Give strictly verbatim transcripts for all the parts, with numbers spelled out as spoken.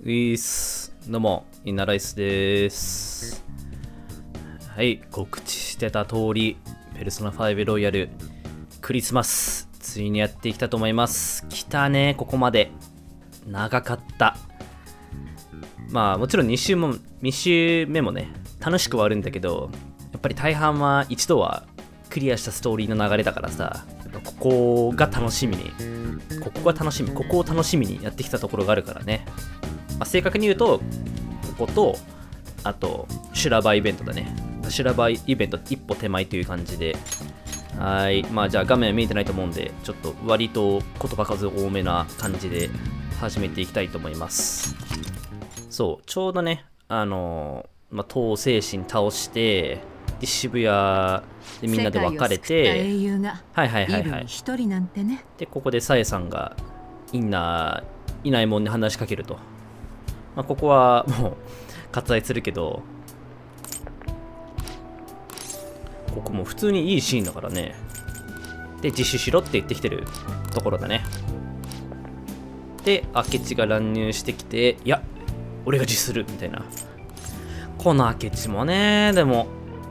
ういっす。どうも、インナーライスです。はい、告知してた通り、ペルソナファイブロイヤル、クリスマス、ついにやっていきたと思います。来たね、ここまで。長かった。まあ、もちろんに週も、に週目もね、楽しくはあるんだけど、やっぱり大半は一度はクリアしたストーリーの流れだからさ、ここが楽しみに、ここが楽しみ、ここを楽しみにやってきたところがあるからね。まあ、正確に言うと、ここと、あと、修羅場イベントだね。修羅場イベント一歩手前という感じで。はい。まあ、じゃあ画面は見えてないと思うんで、ちょっと割と言葉数多めな感じで始めていきたいと思います。そう、ちょうどね、あのー、まあ、東精神倒して、で渋谷でみんなで別れて、はいはいはいはい。 一人なんてね。 で、ここでさえさんがインナーいないもんに話しかけると。まあ、ここはもう割愛するけど、ここも普通にいいシーンだからね。で、自首しろって言ってきてるところだね。で、明智が乱入してきて、いや、俺が自首するみたいな。この明智もね、でも、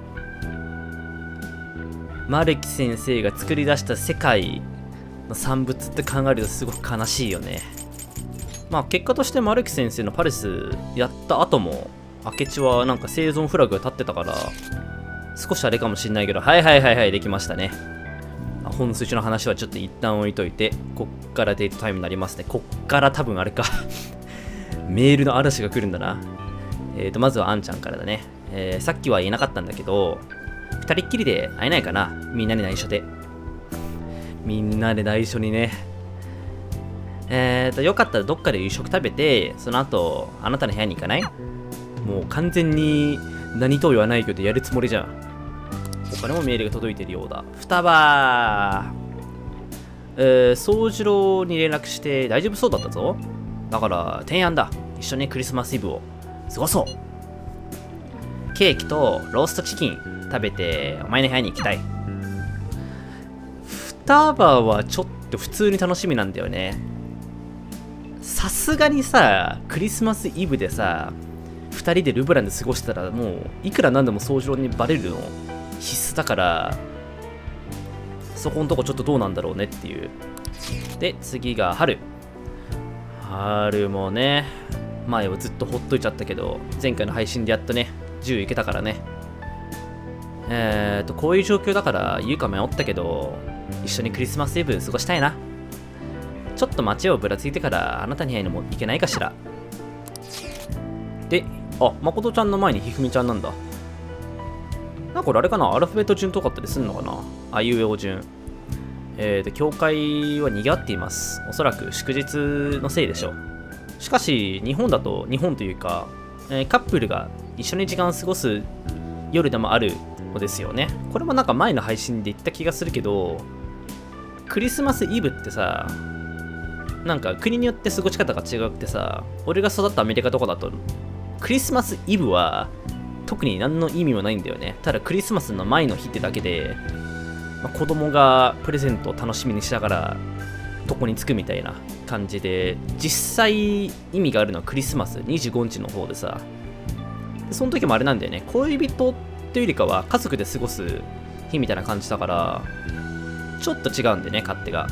丸木先生が作り出した世界の産物って考えるとすごく悲しいよね。まあ結果として丸木先生のパレスやった後も明智はなんか生存フラグが立ってたから少しあれかもしんないけど、はいはいはいはいできましたね。本筋の話はちょっと一旦置いといて、こっからデートタイムになりますね。こっから多分あれかメールの嵐が来るんだな。えーとまずはあんちゃんからだね。えー、さっきは言えなかったんだけど、二人っきりで会えないかな、みんなで内緒で。みんなで内緒にね。えーと、よかったらどっかで夕食食べて、その後、あなたの部屋に行かない？もう完全に何とは言わないけどやるつもりじゃん。他にもメールが届いてるようだ。双葉えー、宗次郎に連絡して大丈夫そうだったぞ。だから、提案だ。一緒にクリスマスイブを過ごそう。ケーキとローストチキン食べてお前の部屋に行きたい。双葉はちょっと普通に楽しみなんだよね。さすがにさ、クリスマスイブでさ、ふたりでルブランで過ごしたらもういくらなんでも宗次郎にバレるの必須だから、そこのとこちょっとどうなんだろうねっていう。で、次が春。春もね、前はずっとほっといちゃったけど、前回の配信でやっとね、じゅういけたからね。えーと、こういう状況だから言うか迷ったけど、一緒にクリスマスイブ過ごしたいな。ちょっと街をぶらついてからあなたに会いにも行けないかしら。で、あ、誠ちゃんの前にひふみちゃんなんだ。なんかこれあれかな、アルファベット順とかあったりするのかな、あいうえお順。えーと、教会は賑わっています。おそらく祝日のせいでしょう。しかし、日本だと、日本というか、えー、カップルが一緒に時間を過ごす夜でもあるのですよね。これもなんか前の配信で言った気がするけど、クリスマスイブってさ、なんか国によって過ごし方が違くてさ、俺が育ったアメリカとかだと、クリスマスイブは特に何の意味もないんだよね。ただクリスマスの前の日ってだけで、まあ、子供がプレゼントを楽しみにしながら床に着くみたいな感じで、実際意味があるのはクリスマスにじゅうごにちの方でさ、でその時もあれなんだよね、恋人っていうよりかは家族で過ごす日みたいな感じだから、ちょっと違うんでね、勝手が。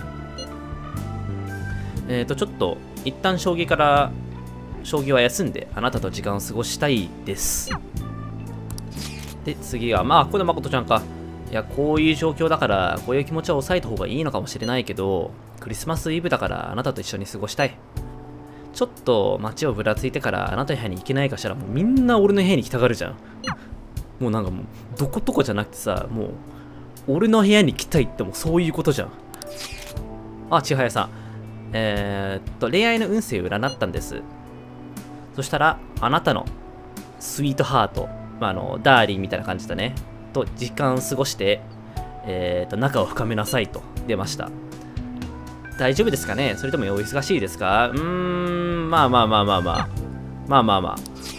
えーと、ちょっと一旦将棋から将棋は休んであなたと時間を過ごしたいです。で、次は、まあ、ここで誠ちゃんか。いや、こういう状況だから、こういう気持ちは抑えた方がいいのかもしれないけど、クリスマスイブだからあなたと一緒に過ごしたい。ちょっと街をぶらついてからあなたの部屋に行けないかしら。もうみんな俺の部屋に来たがるじゃん。もうなんかもう、どことこじゃなくてさ、もう、俺の部屋に来たいってもうそういうことじゃん。あ、千早さん。えー、っと、恋愛の運勢を占ったんです。そしたら、あなたのスイートハート、まあ、あの、ダーリンみたいな感じだね。と、時間を過ごして、えー、っと、仲を深めなさいと出ました。大丈夫ですかね？それともお忙しいですか？うーん、まあまあまあまあまあ。まあまあまあ。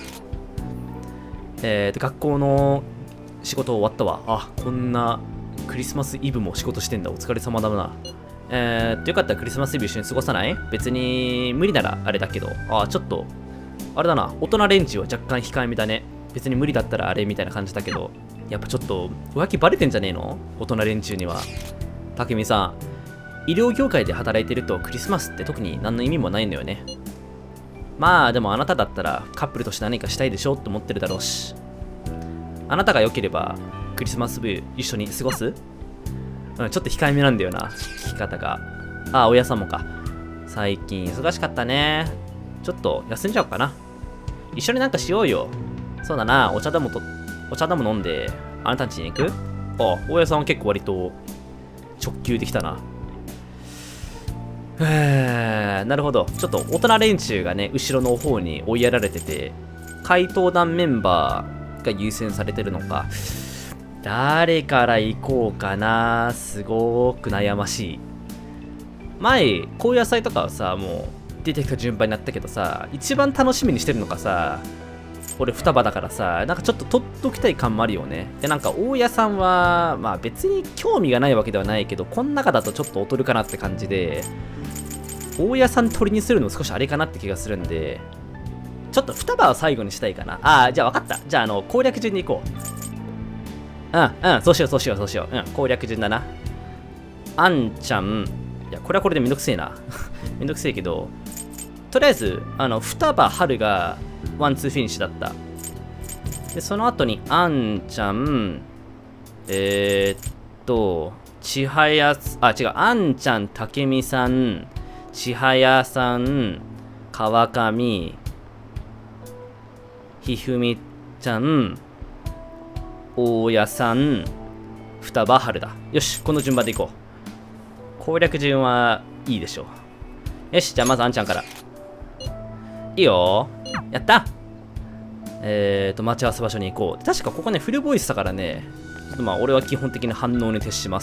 えー、っと、学校の仕事終わったわ。あ、こんなクリスマスイブも仕事してんだ。お疲れ様だな。えー、っと、よかったらクリスマスイブ一緒に過ごさない？別に無理ならあれだけど、あ、ちょっとあれだな、大人連中は若干控えめだね。別に無理だったらあれみたいな感じだけど、やっぱちょっと浮気バレてんじゃねえの、大人連中には。たけみさん、医療業界で働いてるとクリスマスって特に何の意味もないんだよね。まあでもあなただったらカップルとして何かしたいでしょって思ってるだろうし、あなたが良ければクリスマスブ一緒に過ごす？うん、ちょっと控えめなんだよな、聞き方が。ああ、おやさんもか。最近忙しかったね。ちょっと休んじゃおうかな。一緒になんかしようよ。そうだな、お茶でもと、お茶でも飲んで、あなたん家に行く？あ、大家さんは結構割と直球できたな。へー、なるほど。ちょっと大人連中がね、後ろの方に追いやられてて、怪盗団メンバーが優先されてるのか。誰から行こうかな。すごく悩ましい。前、高野菜とかはさ、もう出てきた順番になったけどさ、一番楽しみにしてるのがさ、俺双葉だからさ、なんかちょっと取っときたい感もあるよね。で、なんか大家さんは、まあ別に興味がないわけではないけど、この中だとちょっと劣るかなって感じで、大家さん取りにするの少しあれかなって気がするんで、ちょっと双葉は最後にしたいかな。ああ、じゃあ分かった。じゃあ、あの、攻略順に行こう。うん、うん、そうしよう、そうしよう、そうしよう。うん、攻略順だな。あんちゃん、いや、これはこれでめんどくせえな。めんどくせえけど、とりあえず、あの、双葉春がワンツーフィニッシュだった。で、その後に、あんちゃん、えー、っと、ちはや、あ、違う、あんちゃん、たけみさん、ちはやさん、川上、ひふみちゃん、大家さん、双葉春だ。よし、この順番でいこう。攻略順はいいでしょう。よし、じゃあまずあんちゃんから。いいよ。やった。えーと、待ち合わせ場所に行こう。確かここね、フルボイスだからね、ちょっとまあ、俺は基本的に反応に徹します。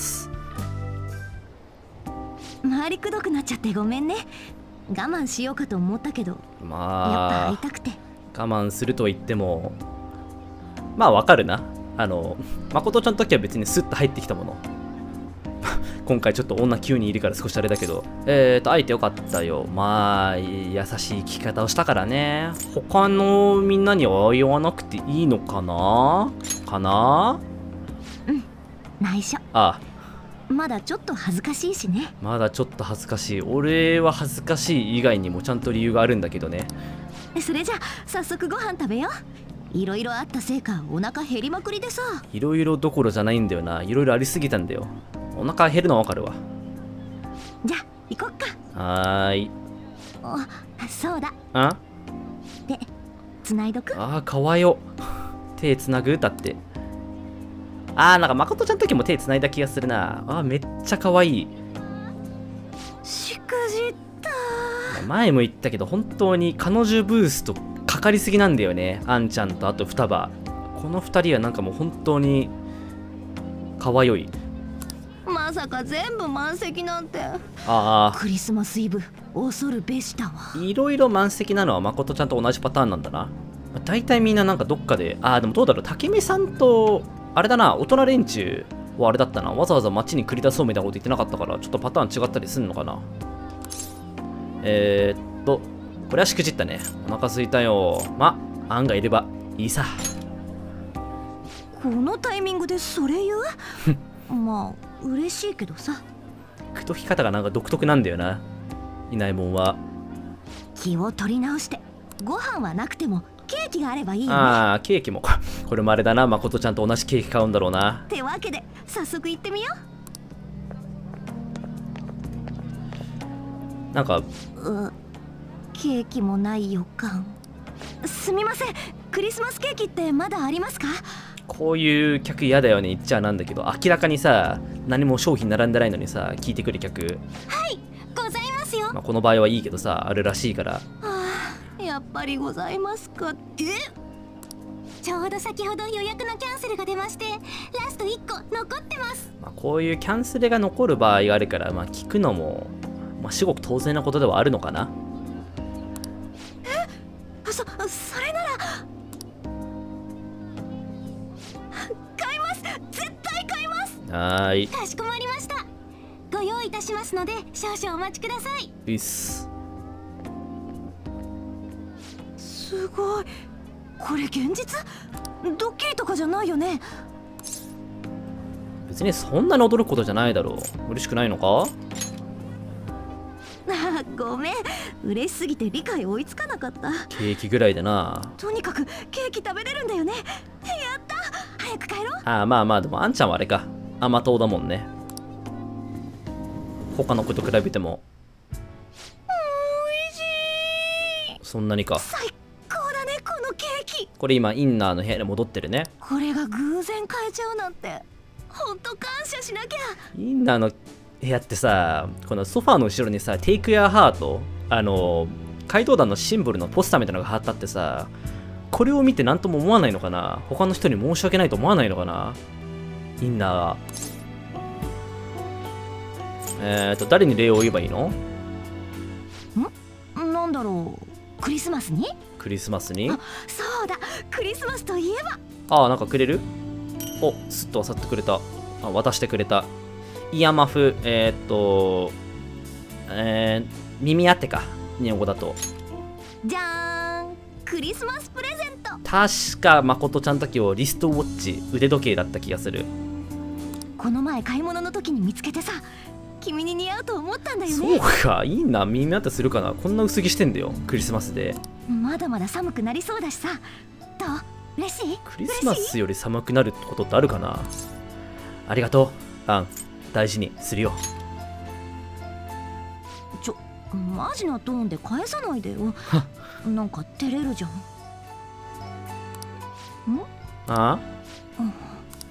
周りくどくなっちゃってごめんね。我慢しようかと思ったけど、 まあ、 やっぱ会いたくて。 我慢すると言っても、まあわかるな。あの、誠ちゃんの時は別にスッと入ってきたもの。今回ちょっと女きゅうにんいるから少しあれだけど、えーと、会えてよかったよ。まあ、優しい聞き方をしたからね。他のみんなには言わなくていいのかなかなうん、内緒。 ああ。 まだちょっと恥ずかしいしね。 まだちょっと恥ずかしい。俺は恥ずかしい以外にもちゃんと理由があるんだけどね。 それじゃあ、早速ご飯食べよう。いろいろあったせいか、お腹減りまくりでさ。 いろいろどころじゃないんだよな。いろいろありすぎたんだよ。お腹減るのはわかるわ。 じゃあ行こっか。 はーい。 お、そうだ。 あで、つないどく？ ああ、かわよ。手つなぐだって。ああ、なんか誠ちゃんの時も手つないだ気がするな。ああ、めっちゃかわいい。 しくじった。 前も言ったけど、本当に彼女ブーストかかりすぎなんだよね。あんちゃんとあと双葉。この二人はなんかもう本当にかわよい。 まさか全部満席なんて。 ああ、 クリスマスイブ恐るべしだわ。 いろいろ満席なのは誠ちゃんと同じパターンなんだな。大体みんななんかどっかで、ああ、でもどうだろう、竹見さんと、あれだな、大人連中はあれだったな、わざわざ街に繰り出そうみたいなこと言ってなかったから、ちょっとパターン違ったりすんのかな。えー、っと、これはしくじったね。お腹すいたよ。ま、案がいればいいさ。 このタイミングでそれ言う？まあ、嬉しいけどさ。 口説き方がなんか独特なんだよな、いないもんは。 気を取り直して、ご飯はなくてもケーキがあればいいよね。 ああ、ケーキも。これもあれだな、誠ちゃんと同じケーキ買うんだろうな。 ってわけで、早速行ってみよう。なんか、 う。ケーキもない予感。すみません、クリスマスケーキってまだありますか？ こういう客嫌だよね、言っちゃなんだけど、明らかにさ、何も商品並んでないのにさ、聞いてくる客。 はい、ございますよ。 まあ、この場合はいいけどさ、あるらしいから。はあ、やっぱりございますか。え？ちょうど先ほど予約のキャンセルが出まして、ラストいっこ残ってます。 まあ、こういうキャンセルが残る場合があるから、まあ、聞くのも、まあ、至極当然なことではあるのかな。 え？そ、それなら買います。絶対買います。 はーい。 かしこまりました。ご用意いたしますので、少々お待ちください。 うっす。 すごい。これ現実？ドッキリとかじゃないよね。 別にそんなに驚くことじゃないだろう。嬉しくないのか？ あ、ごめん、嬉しすぎて理解追いつかなかった。 ケーキぐらいでな。 とにかくケーキ食べれるんだよね。やった、早く帰ろう。 ああ、まあまあ、でもあんちゃんはあれか、甘党だもんね。他の子と比べても。 おいしい。 そんなにか。 最高だね、このケーキ。 これ今インナーの部屋に戻ってるね。 これが偶然買えちゃうなんて、ほんと感謝しなきゃ。 インナーの部屋ってさ、このソファーの後ろにさ、Take Your Heart、あの怪盗団のシンボルのポスターみたいなのが貼ってあってさ、これを見て何とも思わないのかな。他の人に申し訳ないと思わないのかな、インナーが。えーと誰に礼を言えばいいの？ ん？なんだろう。クリスマスに？ クリスマスに？ あ、そうだ、クリスマスといえば。 ああ、なんかくれる？お、すっと渡ってくれた。あ、渡してくれた。イヤマフ、えー、っと、えー、耳当てか、日本語だと。 じゃーん、クリスマスプレゼント。 確か、まことちゃん時をリストウォッチ、腕時計だった気がする。 この前買い物の時に見つけてさ、君に似合うと思ったんだよね。 そうか、いいな、耳当てするかな。こんな薄着してんだよ、クリスマスで。 まだまだ寒くなりそうだしさ。どう？嬉しい？ クリスマスより寒くなることってあるかな。ありがとう、アン。大事にするよ。 ちょ、マジなトーンで返さないでよ。なんか照れるじゃん。ん？ ああ、 うん、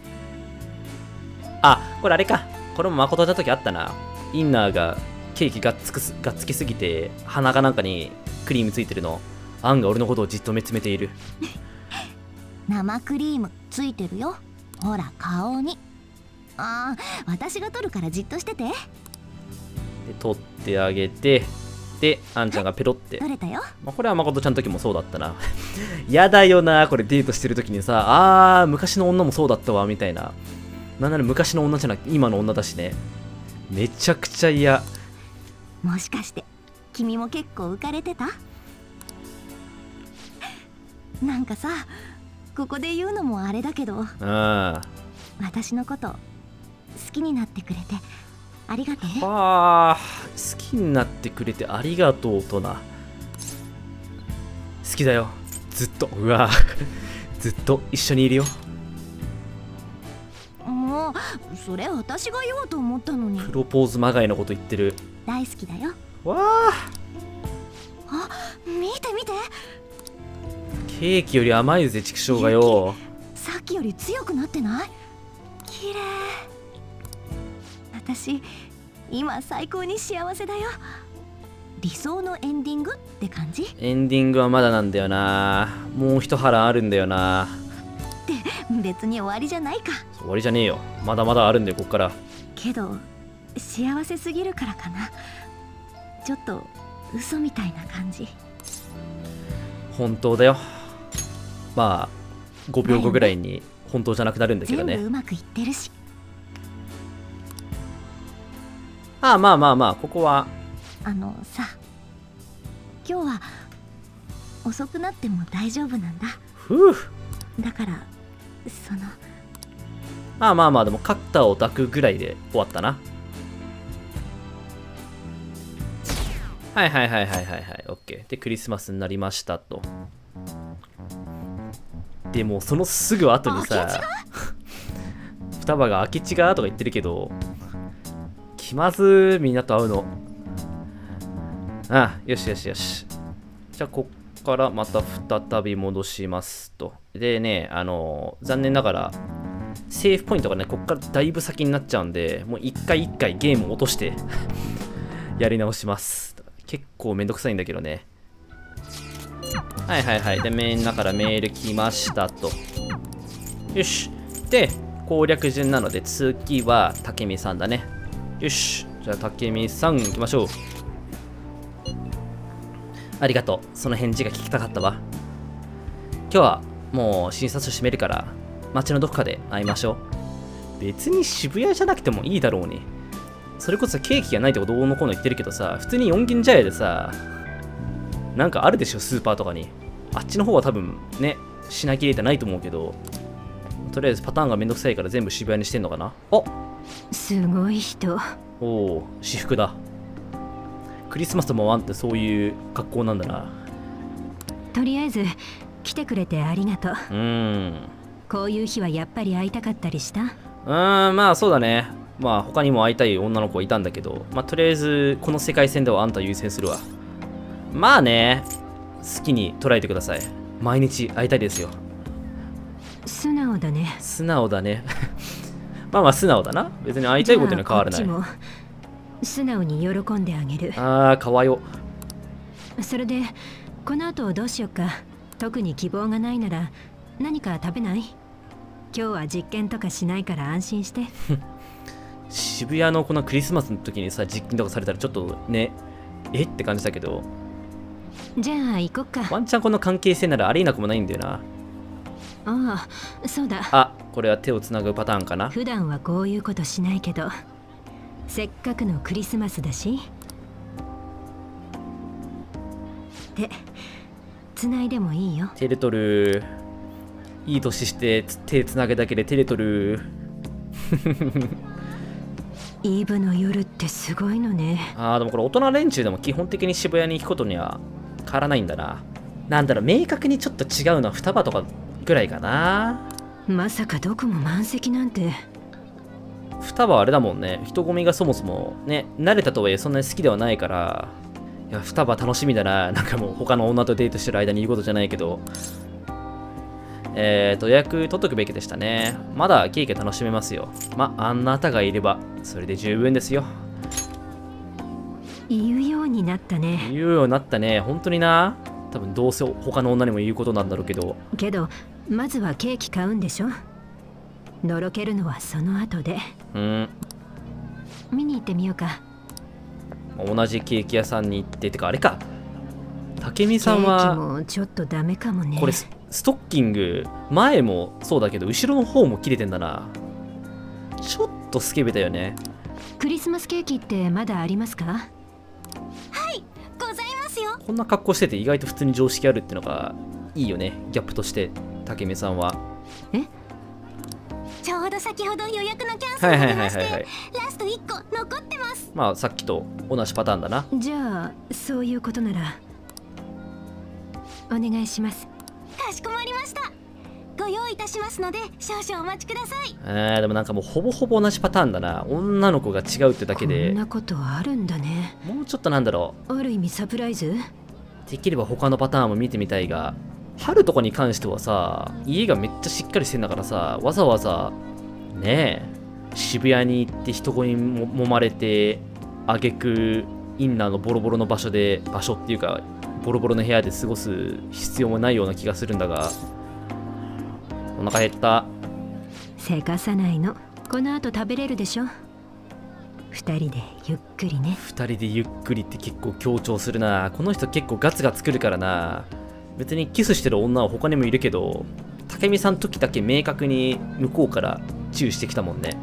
あ、これあれか。これも誠だった時あったな。インナーがケーキがっつくすがっつきすぎて鼻かなんかにクリームついてるの。アンが俺のことをじっと見つめている。 生クリームついてるよ。ほら顔に。ああ、私が取るからじっとしてて。で、 取ってあげて、で、あんちゃんがペロって。 取れたよ。 まあ、これは誠ちゃんの時もそうだったな。やだよな、これデートしてる時にさ、あー、昔の女もそうだったわ、みたいな。なんなら昔の女じゃなくて今の女だしね。めちゃくちゃ嫌。 もしかして君も結構浮かれてた？なんかさ、ここで言うのもあれだけど、 あ私のこと好きになってくれてありがとうね。 あ、好きになってくれてありがとうとな。好きだよ、ずっと。うわずっと一緒にいるよ。 もうそれ私が言おうと思ったのに。 プロポーズまがいのこと言ってる。 大好きだよ。 わあ、 あ、見て見て、 ケーキより甘いぜ、畜生がよ。 さっきより強くなってない？綺麗。私今最高に幸せだよ。理想のエンディングって感じ？ エンディングはまだなんだよな。もう一波乱あるんだよな。 って別に終わりじゃないか。 終わりじゃねえよ、まだまだあるんだよ、こっから。 けど幸せすぎるからかな。ちょっと嘘みたいな感じ。 本当だよ。まあごびょうごぐらいに本当じゃなくなるんだけどね。 全部うまくいってるし。 ああ、まあまあまあ、ここはあのさ、今日は遅くなっても大丈夫なんだ。 ふう。 だからそのまあまあまあ、でも肩を抱くぐらいで終わったな。はいはいはいはいはいはい、オッケー。でクリスマスになりましたと。でもそのすぐ後にさ、双葉が明智がとか言ってるけど、気まずみんなと会うの。ああ、よしよしよし。じゃあこっからまた再び戻しますと。でね、あの残念ながらセーフポイントがね、こっからだいぶ先になっちゃうんで、もう一回一回ゲームを落としてやり直します。結構めんどくさいんだけどね。はいはいはい。で、みんなからメール来ましたと。よし。で、攻略順なので次はたけみさんだね。よし。じゃあたけみさん行きましょう。ありがとう。その返事が聞きたかったわ。今日はもう診察室閉めるから街のどこかで会いましょう。別に渋谷じゃなくてもいいだろうに。それこそケーキがないとかどうのこうの言ってるけどさ、普通に四軒茶屋でさ、なんかあるでしょ、スーパーとかに。 あっちの方は多分ね品切れてないと思うけど、とりあえずパターンがめんどくさいから全部渋谷にしてんのかな。あ、 すごい人。 おお、私服だ。クリスマスもワンってそういう格好なんだな。 とりあえず来てくれてありがとう。 うーん、 こういう日はやっぱり会いたかったりした？ うーん、まあそうだね。まあ他にも会いたい女の子いたんだけど、まあとりあえずこの世界線ではあんた優先するわ。まあね、好きに捉えてください。毎日会いたいですよ。 素直だね。 素直だね。まあまあ素直だな。別に会いたいことには変わらない。 じゃあこっちも素直に喜んであげる。 ああ、かわよ。 それでこの後どうしよっか。特に希望がないなら何か食べない？今日は実験とかしないから安心して。 渋谷のこのクリスマスの時にさ、実験とかされたらちょっとね、えって感じだけど、 じゃあ行こっか。 ワンチャンこの関係性ならありえなくもないんだよな。 ああ、そうだ。 あ、これは手をつなぐパターンかな。 普段はこういうことしないけど、せっかくのクリスマスだし。で、つないでもいいよ。 テレトル、いい年して手つなぐだけでテレトル。 イブの夜ってすごいのね。 ああ、でもこれ大人連中でも基本的に渋谷に行くことには変わらないんだな。なんだろう、明確にちょっと違うのは双葉とかぐらいかな。 まさかどこも満席なんて。 双葉はあれだもんね、人混みがそもそもね、慣れたとはいえそんなに好きではないから、いや、双葉楽しみだな。なんかもう他の女とデートしてる間に言うことじゃないけど、えーと、予約取っとくべきでしたね。まだケーキ楽しめますよ。ま、あんなたがいれば、それで十分ですよ。 言うようになったね。 言うようになったね。本当にな。多分どうせ他の女にも言うことなんだろうけど。 けど、まずはケーキ買うんでしょ。のろけるのはその後で。 うん。 見に行ってみようか。 同じケーキ屋さんに行って、てかあれか。武美さんケーキは、 もちょっとダメかもね。 これスストッキング、前もそうだけど、後ろの方も切れてんだな。ちょっとスケベだよね。 クリスマスケーキってまだありますか？ はい、ございますよ。 こんな格好してて意外と普通に常識あるってのがいいよね、ギャップとして、武美さんは。 え？ ちょうど先ほど予約のキャンセルが出まして、ラストいっこ残ってます。 まあさっきと同じパターンだな。 じゃあそういうことならお願いします。 かしこまりました。ご用意いたしますので少々お待ちください。 えー、でもなんかもうほぼほぼ同じパターンだな。女の子が違うってだけで、 こんなことあるんだね。 もうちょっとなんだろある意味サプライズ？ う、できれば他のパターンも見てみたいが、春とかに関してはさ、家がめっちゃしっかりしてんだからさ、わざわざねえ渋谷に行って人混みも揉まれて、あげくインナーのボロボロの場所で、場所っていうかボロボロの部屋で過ごす必要もないような気がするんだが、お腹減った。 せかさないの。この後食べれるでしょ。二人でゆっくりね。 二人でゆっくりって結構強調するな。この人結構ガツガツくるからな。別にキスしてる女は他にもいるけど、武美さんの時だけ明確に向こうからチューしてきたもんね。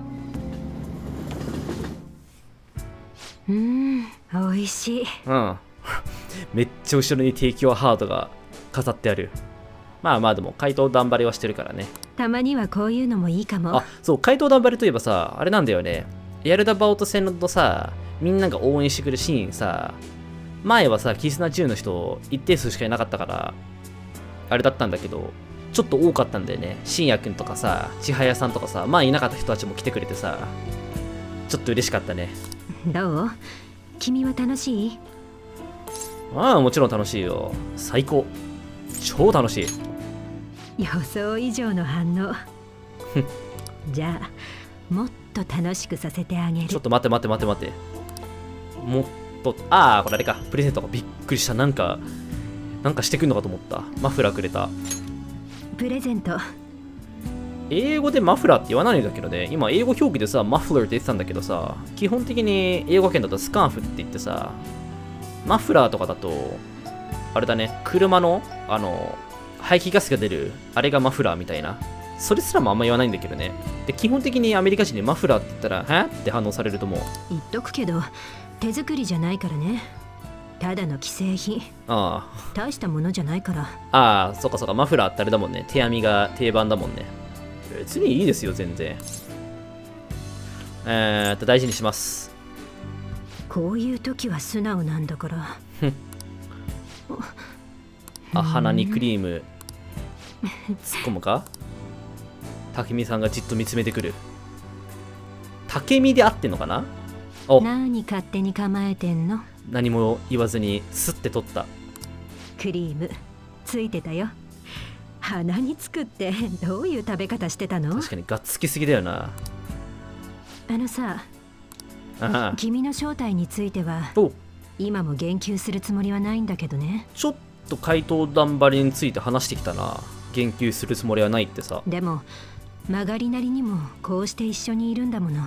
うーん、美味しい。 うんめっちゃ後ろに提供ハートが飾ってある。まあまあでも怪盗団張りはしてるからね。 たまにはこういうのもいいかも。 あ、そう、怪盗団張りといえばさ、あれなんだよね。エアルダバウト戦のさ、みんなが応援してくるシーンさ、前はさ、キスナじゅうの人一定数しかいなかったから、あれだったんだけど、ちょっと多かったんだよね。信也くんとかさ、千早さんとかさ、まあいなかった人たちも来てくれてさ、ちょっと嬉しかったね。 どう？君は楽しい？ ああ、もちろん楽しいよ。最高。超楽しい。 予想以上の反応。じゃあもっと楽しくさせてあげる。 ちょっと待って待って待って待って。もっと、ああ、これあれか。プレゼントがびっくりした。なんか、なんかしてくんのかと思った。マフラーくれた。 プレゼント。 英語でマフラーって言わないんだけどね。今、英語表記でさ、マフラーって言ってたんだけどさ、基本的に英語圏だとスカーフって言ってさ、マフラーとかだと、あれだね、車の、あの、排気ガスが出る、あれがマフラーみたいな。それすらもあんま言わないんだけどね。で、基本的にアメリカ人にマフラーって言ったら、はって反応されると思う。 言っとくけど、手作りじゃないからね。 ただの既製品。 あ大したものじゃないから。 あああ、そっかそっか、マフラーってあれだもんね。手編みが定番だもんね。別にいいですよ全然。えーっと大事にします。 こういう時は素直なんだから。 あ、鼻にクリーム突っ込むか。竹見さんがじっと見つめてくる。竹見で合ってんのかな。お、 何勝手に構えてんの。 何も言わずにスッて取った。 クリームついてたよ。鼻につくってどういう食べ方してたの。 確かにがっつきすぎだよな。 あのさ、 ああ、 君の正体についてはお、 今も言及するつもりはないんだけどね。 ちょっと怪盗団張りについて話してきたな。言及するつもりはないってさ。 でも曲がりなりにもこうして一緒にいるんだもの。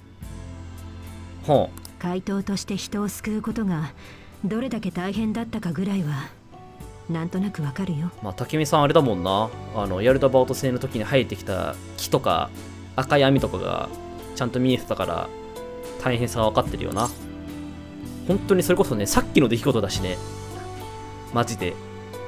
ほう、怪盗として人を救うことがどれだけ大変だったかぐらいはなんとなくわかるよ。 まあ竹見さんあれだもんな。あのヤルダバオト星の時に生えてきた木とか赤い網とかがちゃんと見えてたから大変さは分かってるよな。本当にそれこそね、さっきの出来事だしね。マジで。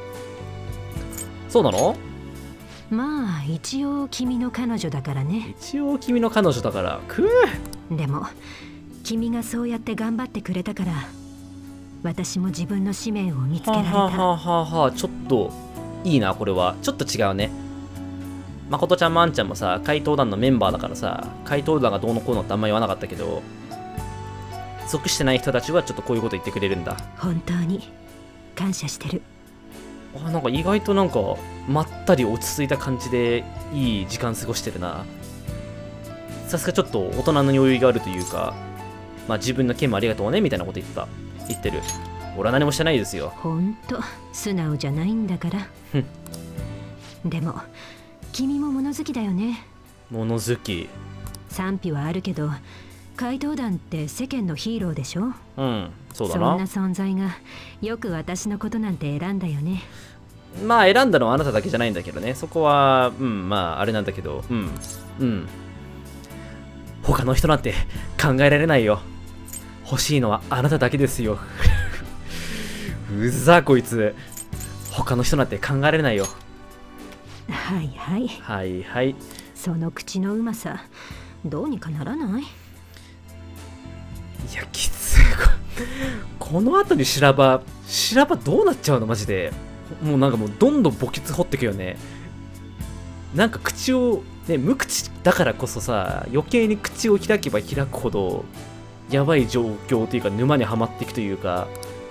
そうなの？ まあ一応君の彼女だからね。 一応君の彼女だからくー。でも君がそうやって頑張ってくれたから私も自分の使命を見つけられた。 はははは、ちょっといいな。これはちょっと違うね。まことちゃんもあんちゃんもさ、怪盗団のメンバーだからさ、怪盗団がどうのこうのってあんま言わなかったけど、属してない人たちはちょっとこういうこと言ってくれるんだ。 本当に感謝してる。 あ、なんか意外となんかまったり落ち着いた感じでいい時間過ごしてるな。さすがちょっと大人の余裕があるというか、まあ自分の件もありがとうねみたいなこと言った言ってる。俺は何もしてないですよ。 ほんと素直じゃないんだから。でも君も物好きだよね。 物好き。 賛否はあるけど怪盗団って世間のヒーローでしょ。 うん、そうだな。 そんな存在がよく私のことなんて選んだよね。 まあ選んだのはあなただけじゃないんだけどね。そこはうん、まああれなんだけど、うんうん他の人なんて考えられないよ。欲しいのはあなただけですよ。うざこいつ。他の人なんて考えられないよ。 はいはいはいはい。 その口のうまさどうにかならない？ いやきつい。この後に修羅場修羅場どうなっちゃうのマジで。もうなんかもうどんどん墓穴掘ってくよね。なんか口をね、無口だからこそさ、余計に口を開けば開くほどやばい状況というか沼にはまっていくというか。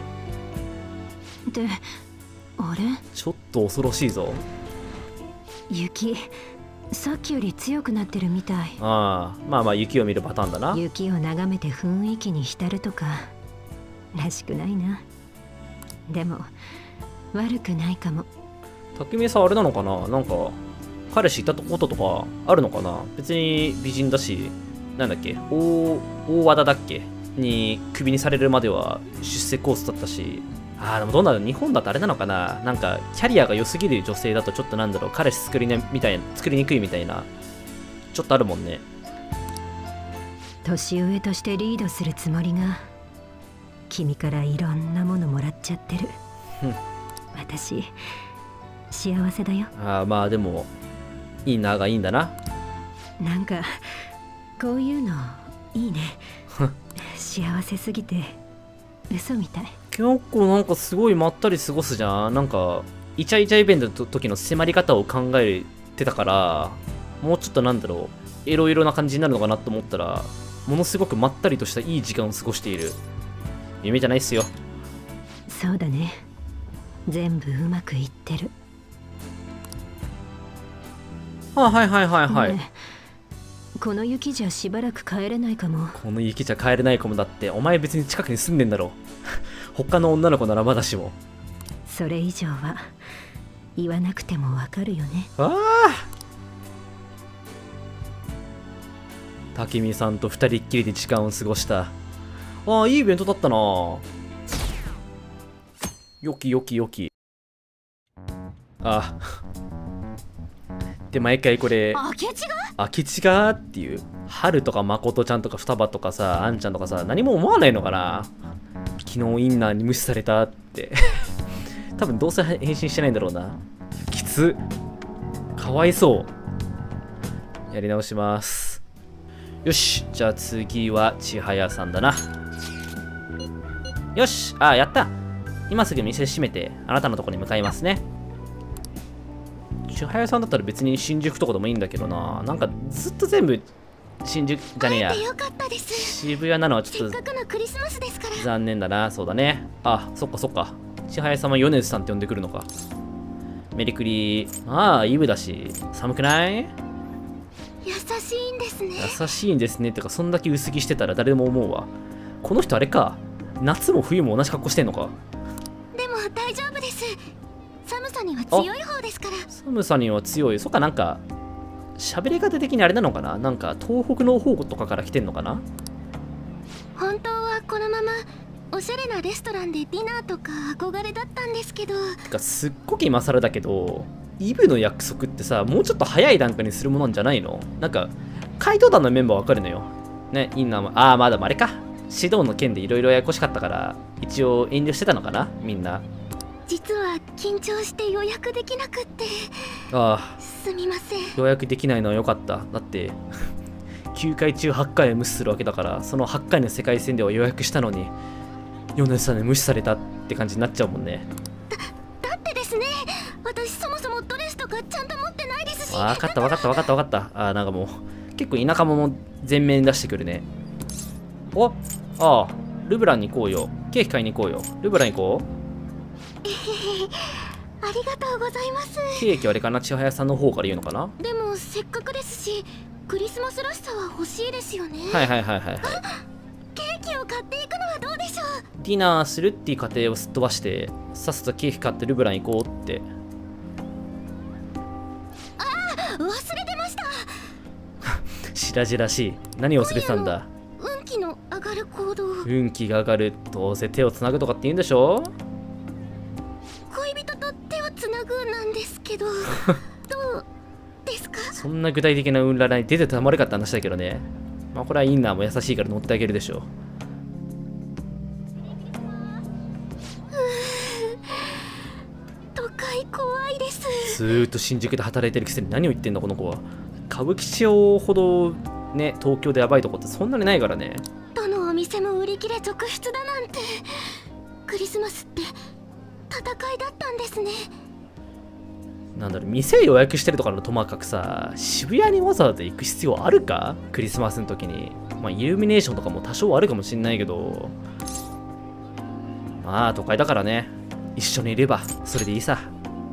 で、あれ？ ちょっと恐ろしいぞ。 雪さっきより強くなってるみたい。 ああ、まあまあ雪を見るパターンだな。 雪を眺めて雰囲気に浸るとからしくないな。でも悪くないかも。 竹見さんあれなのかな、なんか彼氏いたこととかあるのかな。別に美人だし、なんだっけ、大大和田だっけにクビにされるまでは出世コースだったし。ああ、でもどうなる、日本だとあれなのかな、なんかキャリアが良すぎる女性だとちょっとなんだろう、彼氏作りねみたいな、作りにくいみたいなちょっとあるもんね。 年上としてリードするつもりが君からいろんなものもらっちゃってる。私幸せだよ。 ああ、まあでもいいながいいんだな。 なんかこういうのいいね。幸せすぎて嘘みたい。 結構なんかすごいまったり過ごすじゃん。なんかイチャイチャイベントの時の迫り方を考えてたから、もうちょっとなんだろう、エロエロな感じになるのかなと思ったら、ものすごくまったりとしたいい時間を過ごしている。夢じゃないっすよ。 そうだね、全部うまくいってる。 あ、はいはいはいはい、 ね、この雪じゃしばらく帰れないかも。 この雪じゃ帰れないかも。だってお前別に近くに住んでんだろ。他の女の子ならまだしも。 それ以上は言わなくてもわかるよね。 ああ、竹見さんと二人っきりで時間を過ごした。ああ、いいイベントだったな。よきよきよき。あで、毎回これ明智が明智がっていう、春とか誠ちゃんとか双葉とかさ、あんちゃんとかさ、何も思わないのかな。 昨日インナーに無視されたって多分どうせ返信してないんだろうな。きつっ、かわいそう。やり直します。よし、じゃあ次は千早さんだな。よし、あ、やった。今すぐ店閉めてあなたのところに向かいますね。千早さんだったら別に新宿とかでもいいんだけどな。なんかずっと全部新宿じゃねえや、渋谷なのはちょっと残念だな。そうだね。あ、そっかそっか。千早さんは米津さんって呼んでくるのか。メリクリ。ああ、イブだし寒くない？ 優しいんですね。 優しいんですねってか、そんだけ薄着してたら誰でも思うわ。この人あれか、夏も冬も同じ格好してんのか。 でも大丈夫です。寒さには強い方ですから。 寒さには強い。そっか、なんか喋り方的にあれなのかな。なんか東北の方とかから来てんのかな。 本当はこのままおしゃれなレストランでディナーとか憧れだったんですけど。 てかすっごく今更だけど、イブの約束ってさ、もうちょっと早い段階にするものなんじゃないの？なんか怪盗団のメンバーわかるのよね。インナーも、ああ、まだあれか、指導の件でいろいろややこしかったから一応遠慮してたのかな、みんな。 実は緊張して予約できなくって。 ああ、 すみません。 予約できないのはよかった。だってきゅうかい中はちかいは無視するわけだから、そのはちかいの世界戦では予約したのに米津さんに無視されたって感じになっちゃうもんね。 だ、だってですね、私そもそもドレスとかちゃんと持ってないですし。 分かった分かった分かった分かった。あー、なんかもう結構田舎者全面に出してくるね。お、ああ、ルブランに行こうよ。ケーキ買いに行こうよ。ルブラン行こう。 ありがとうございます。 ケーキはあれかな、千早さんの方から言うのかな。 でもせっかくですしクリスマスらしさは欲しいですよね。 はいはいはいはいはい。 ケーキを買っていくのはどうでしょう。 ディナーするっていう過程をすっ飛ばしてさっさとケーキ買ってルブラン行こうって。 ああ、忘れてました。 白々しい。何を忘れてたんだ。 運気の上がる行動。 運気が上がる。どうせ手をつなぐとかって言うんでしょ。 恋人と手をつなぐなんですけどどうですか。 そんな具体的な運らない出てたまるかって話だけどね。まあこれはインナーも優しいから乗ってあげるでしょう。 都会怖いです。 ずーっと新宿で働いてるくせに何を言ってんだこの子は。歌舞伎町ほどね、東京でやばいとこってそんなにないからね。 どのお店も売り切れ続出だなんて。クリスマスって戦いだったんですね。 なんだろう、店予約してるとかのともかくさ、渋谷にわざわざ行く必要あるか、クリスマスの時に。まあイルミネーションとかも多少あるかもしんないけど、まあ都会だからね、一緒にいればそれでいいさ。 はい、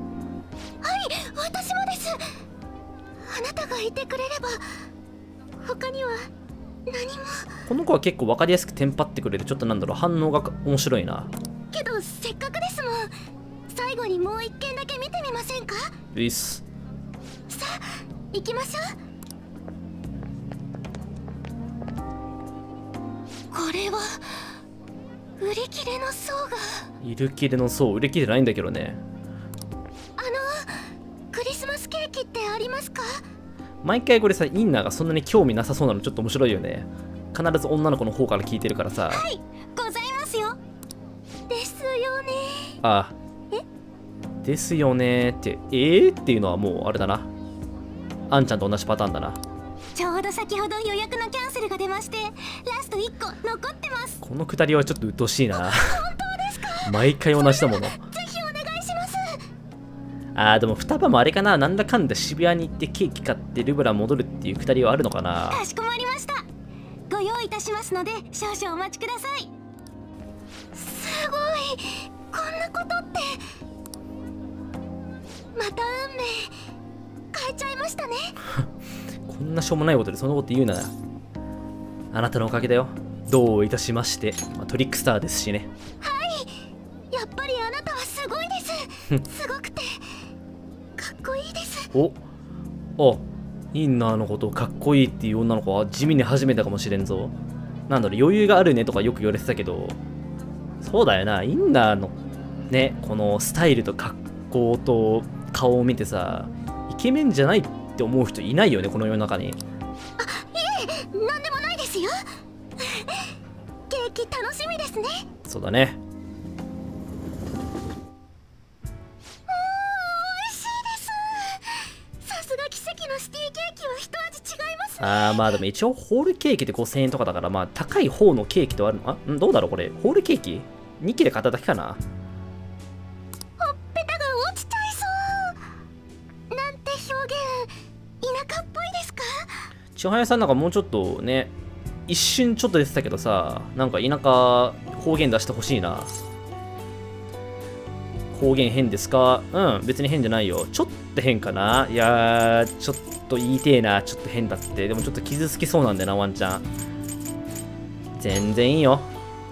私もです。あなたがいてくれれば他には何も。 この子は結構分かりやすくテンパってくれる。ちょっとなんだろう、反応が面白いな。 けどせっかくですもん。最後にもう一件だけ見てみませんか。 ういっす。 さあ行きましょう。これは売り切れの層が。 売り切れの層、売り切れないんだけどね。 あのクリスマスケーキってありますか。 毎回これさ、インナーがそんなに興味なさそうなのちょっと面白いよね。必ず女の子の方から聞いてるからさ。 はい、ございますよ。ですよね。 ああ、 えですよねーって、えーっていうのはもうあれだな。あんちゃんと同じパターンだな。 ちょうど先ほど予約のキャンセルが出まして、ラストいっこ残ってます。 このくだりはちょっと鬱陶しいな。 本当ですか。 毎回同じだもの。 ぜひお願いします。 あー、でも双葉もあれかな、なんだかんだ渋谷に行ってケーキ買ってルブラン戻るっていうくだりはあるのかな。 かしこまりました。ご用意いたしますので少々お待ちください。すごい、こんなことって。また運命変えちゃいましたね。 こんなしょうもないことでそんなこと言うな。あなたのおかげだよ。どういたしまして、まあ、トリックスターですしね。 はい、やっぱりあなたはすごいです。すごくてかっこいいです。 おあ、インナーのことをかっこいいっていう女の子は地味に初めてかもしれんぞ。なんだろう、余裕があるねとかよく言われてたけど、そうだよな、インナーのね、このスタイルと格好と顔を見てさ、イケメンじゃないって思う人いないよね、この世の中に。 あ、いえ、なんでもないですよ。ケーキ楽しみですね。 そうだね。あーまあでも一応ホールケーキでごせんえんとかだから、まあ高い方のケーキとあるの。あんどうだろうこれ。ホールケーキ に 切れ買っただけかな。 ほっぺたが落ちちゃいそう。なんて表現、田舎っぽいですか？ 千早さんなんかもうちょっとね、一瞬ちょっと出てたけどさ、なんか田舎方言出してほしいな。方言変ですか？うん、別に変じゃないよ。ちょっと変かな。いやー、ちょっと言いてえな。ちょっと変だって。でもちょっと傷つきそうなんだよな、ワンちゃん。全然いいよ。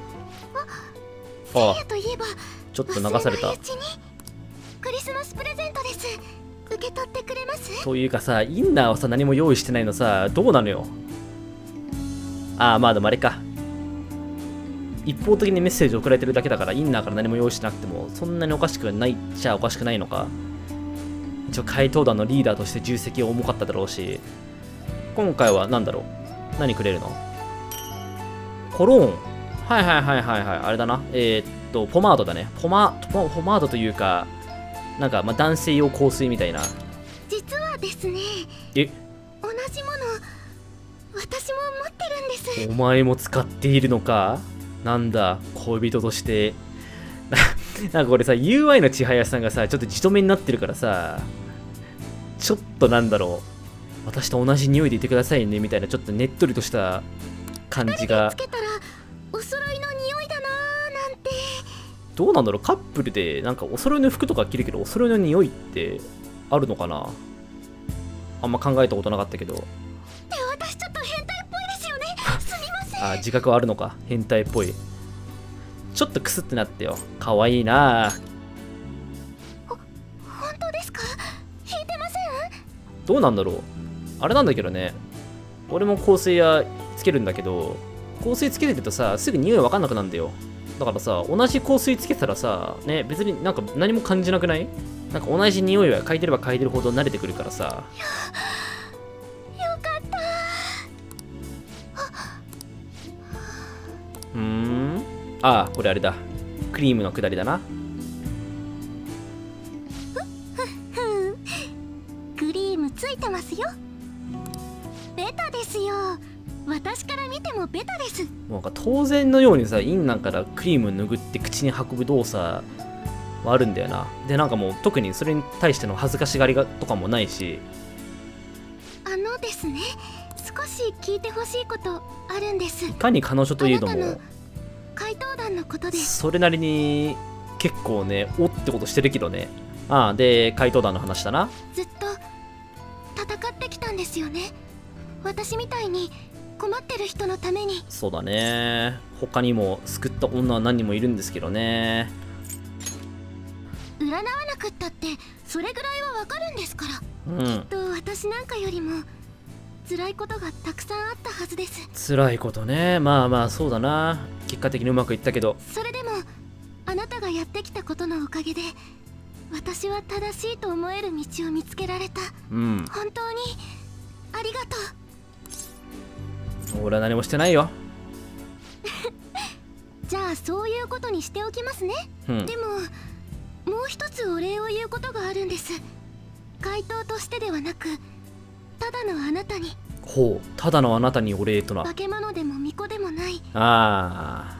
あ、 といえばちょっと流された。 クリスマスプレゼントです。受け取ってくれます？ というかさ、インナーはさ、何も用意してないのさ、どうなのよ。ああ、まあでもあれか。一方的にメッセージ送られてるだけだから、インナーから何も用意しなくても、そんなにおかしくないっちゃおかしくないのか。一応、怪盗団のリーダーとして重責は重かっただろうし、今回は何だろう。何くれるの？コローン。はいはいはいはいはい。あれだな。えー、っと、ポマードだね。ポマ、ポ、ポマードというか、なんか、まあ、男性用香水みたいな。 実はですね。 え？ 同じもの、私も持ってるんです。 お前も使っているのか？なんだ、恋人として。なんかこれさ、ユーアイ の千早さんがさ、ちょっと自止めになってるからさ、ちょっとなんだろう、私と同じ匂いでいてくださいねみたいな、ちょっとねっとりとした感じが。 つけたらお揃いの匂いだなーなんて。 どうなんだろう、カップルでなんかお揃いの服とか着るけど、お揃いの匂いってあるのかな。あんま考えたことなかったけど。 私ちょっと変態っぽいですよね。すみません。 あ、自覚はあるのか。変態っぽい。ちょっとクスってなってよ。かわいいな。 ほ、本当ですか？引いてません？ どうなんだろう。あれなんだけどね。俺も香水やつけるんだけど、香水つけてるとさ、すぐ匂いわかんなくなるんだよ。だからさ、同じ香水つけてたらさ、ね、別になんか何も感じなくない？なんか同じ匂いは嗅いでれば嗅いでるほど慣れてくるからさ。うーん。ああ、これあれだ。クリームのくだりだな。 クリームついてますよ。ベタですよ。私から見てもベタです。 もうなんか当然のようにさ、インナーからクリーム拭って口に運ぶ動作はあるんだよな。で、なんかもう特にそれに対しての恥ずかしがりがとかもないし。 あのですね、少し聞いてほしいことあるんです。 いかに彼女といえども、 怪盗団のことでそれなりに結構ね、おってことしてるけどね。ああ、で、怪盗団の話だな。 ずっと戦ってきたんですよね。私みたいに困ってる人のために。 そうだね。他にも救った女は何人もいるんですけどね。 占わなくったってそれぐらいはわかるんですから。 うん、 きっと私なんかよりも辛いことがたくさんあったはずです。 辛いことね。まあまあそうだな。結果的にうまくいったけど。 それでもあなたがやってきたことのおかげで私は正しいと思える道を見つけられた。 うん、 本当にありがとう。俺は何もしてないよ。 じゃあそういうことにしておきますね。 うん、 でももう一つお礼を言うことがあるんです。怪盗としてではなく、ただのあなたに。 ほう、ただのあなたにお礼とな。 化け物でも巫女でもない、 あ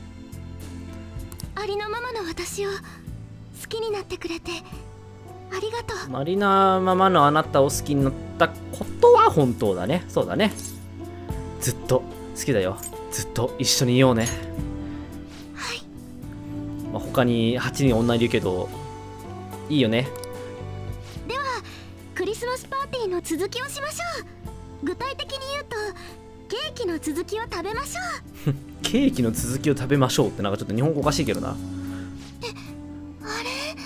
ありのままの私を好きになってくれてありがとう。 あ、ありなままのあなたを好きになったことは本当だね。そうだね。ずっと好きだよ。ずっと一緒にいようね。 はい。 まあ、他にはちにん女いるけどいいよね。 ではクリスマスパーティーの続きをしましょう。具体的に言うとケーキの続きを食べましょう。 ケーキの続きを食べましょうってなんかちょっと日本語おかしいけどな。 え、あ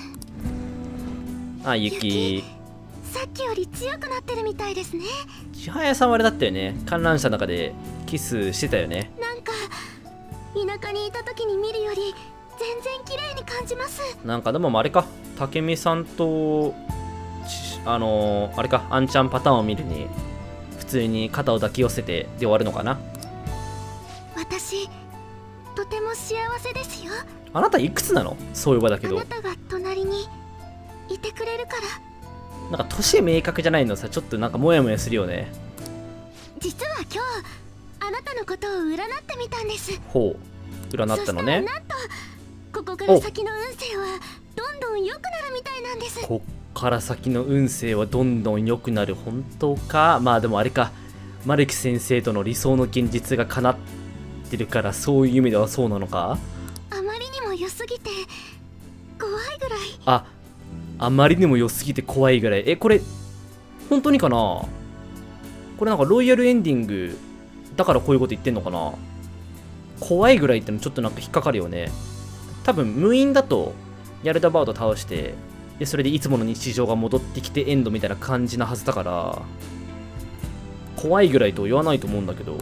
れ、 あ、雪。 さっきより強くなってるみたいですね。 千早さんはあれだったよね。観覧車の中でキスしてたよね。 なんか田舎にいた時に見るより全然綺麗に感じます。 なんかでもあれか、武美さんとあのー、あれか、あんちゃんパターンを見るに普通に肩を抱き寄せてで終わるのかな。 私とても幸せですよ。 あなたいくつなの？そういう場だけどあなたが隣にいてくれるから。 なんか年明確じゃないのさ、ちょっとなんかモヤモヤするよね。 実は今日あなたのことを占ってみたんです。 ほう、占ったのね。 そしたらなんとここから先の運勢はどんどん良くなるみたいなんです。 こっから先の運勢はどんどん良くなる。本当か？まあでもあれか、マルキ先生との理想の現実が叶ってるから、そういう意味ではそうなのか？ あまりにも良すぎて怖いぐらい。 あ、あまりにも良すぎて怖いぐらい。え、これ本当にかな？これなんかロイヤルエンディングだからこういうこと言ってんのかな？怖いぐらいってのちょっとなんか引っかかるよね。多分無印だとヤルダバード倒して、でそれでいつもの日常が戻ってきてエンドみたいな感じなはずだから、怖いぐらいとは言わないと思うんだけど、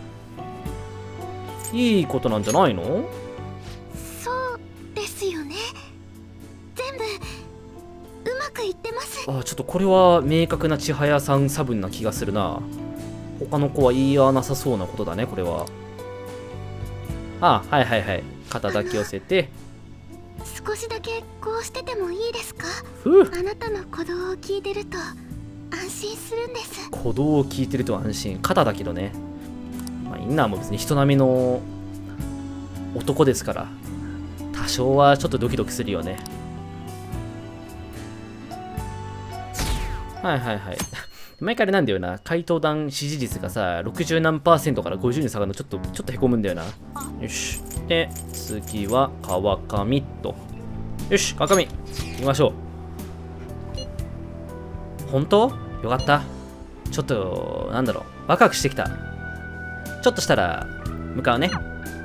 いいことなんじゃないの？ そうですよね。全部うまくいってます。 あ、ちょっとこれは明確な千早さん差分な気がするな。他の子は言い合わなさそうなことだね、これは。あ、はいはいはい。肩抱き寄せて。 少しだけこうしててもいいですか？ ふう。 あなたの鼓動を聞いてると安心するんです。 鼓動を聞いてると安心。肩だけどね。まあ、インナーも別に人並みの男ですから、多少はちょっとドキドキするよね。はいはいはい。毎回あれなんだよな、回答弾支持率がさ、ろくじゅう何パーセントからごじゅうに下がるのちょっと、ちょっとへこむんだよな。よし。で、次は川上と。よし、川上、行きましょう。本当？よかった。ちょっと、なんだろう、ワクワクしてきた。ちょっとしたら、向かうね。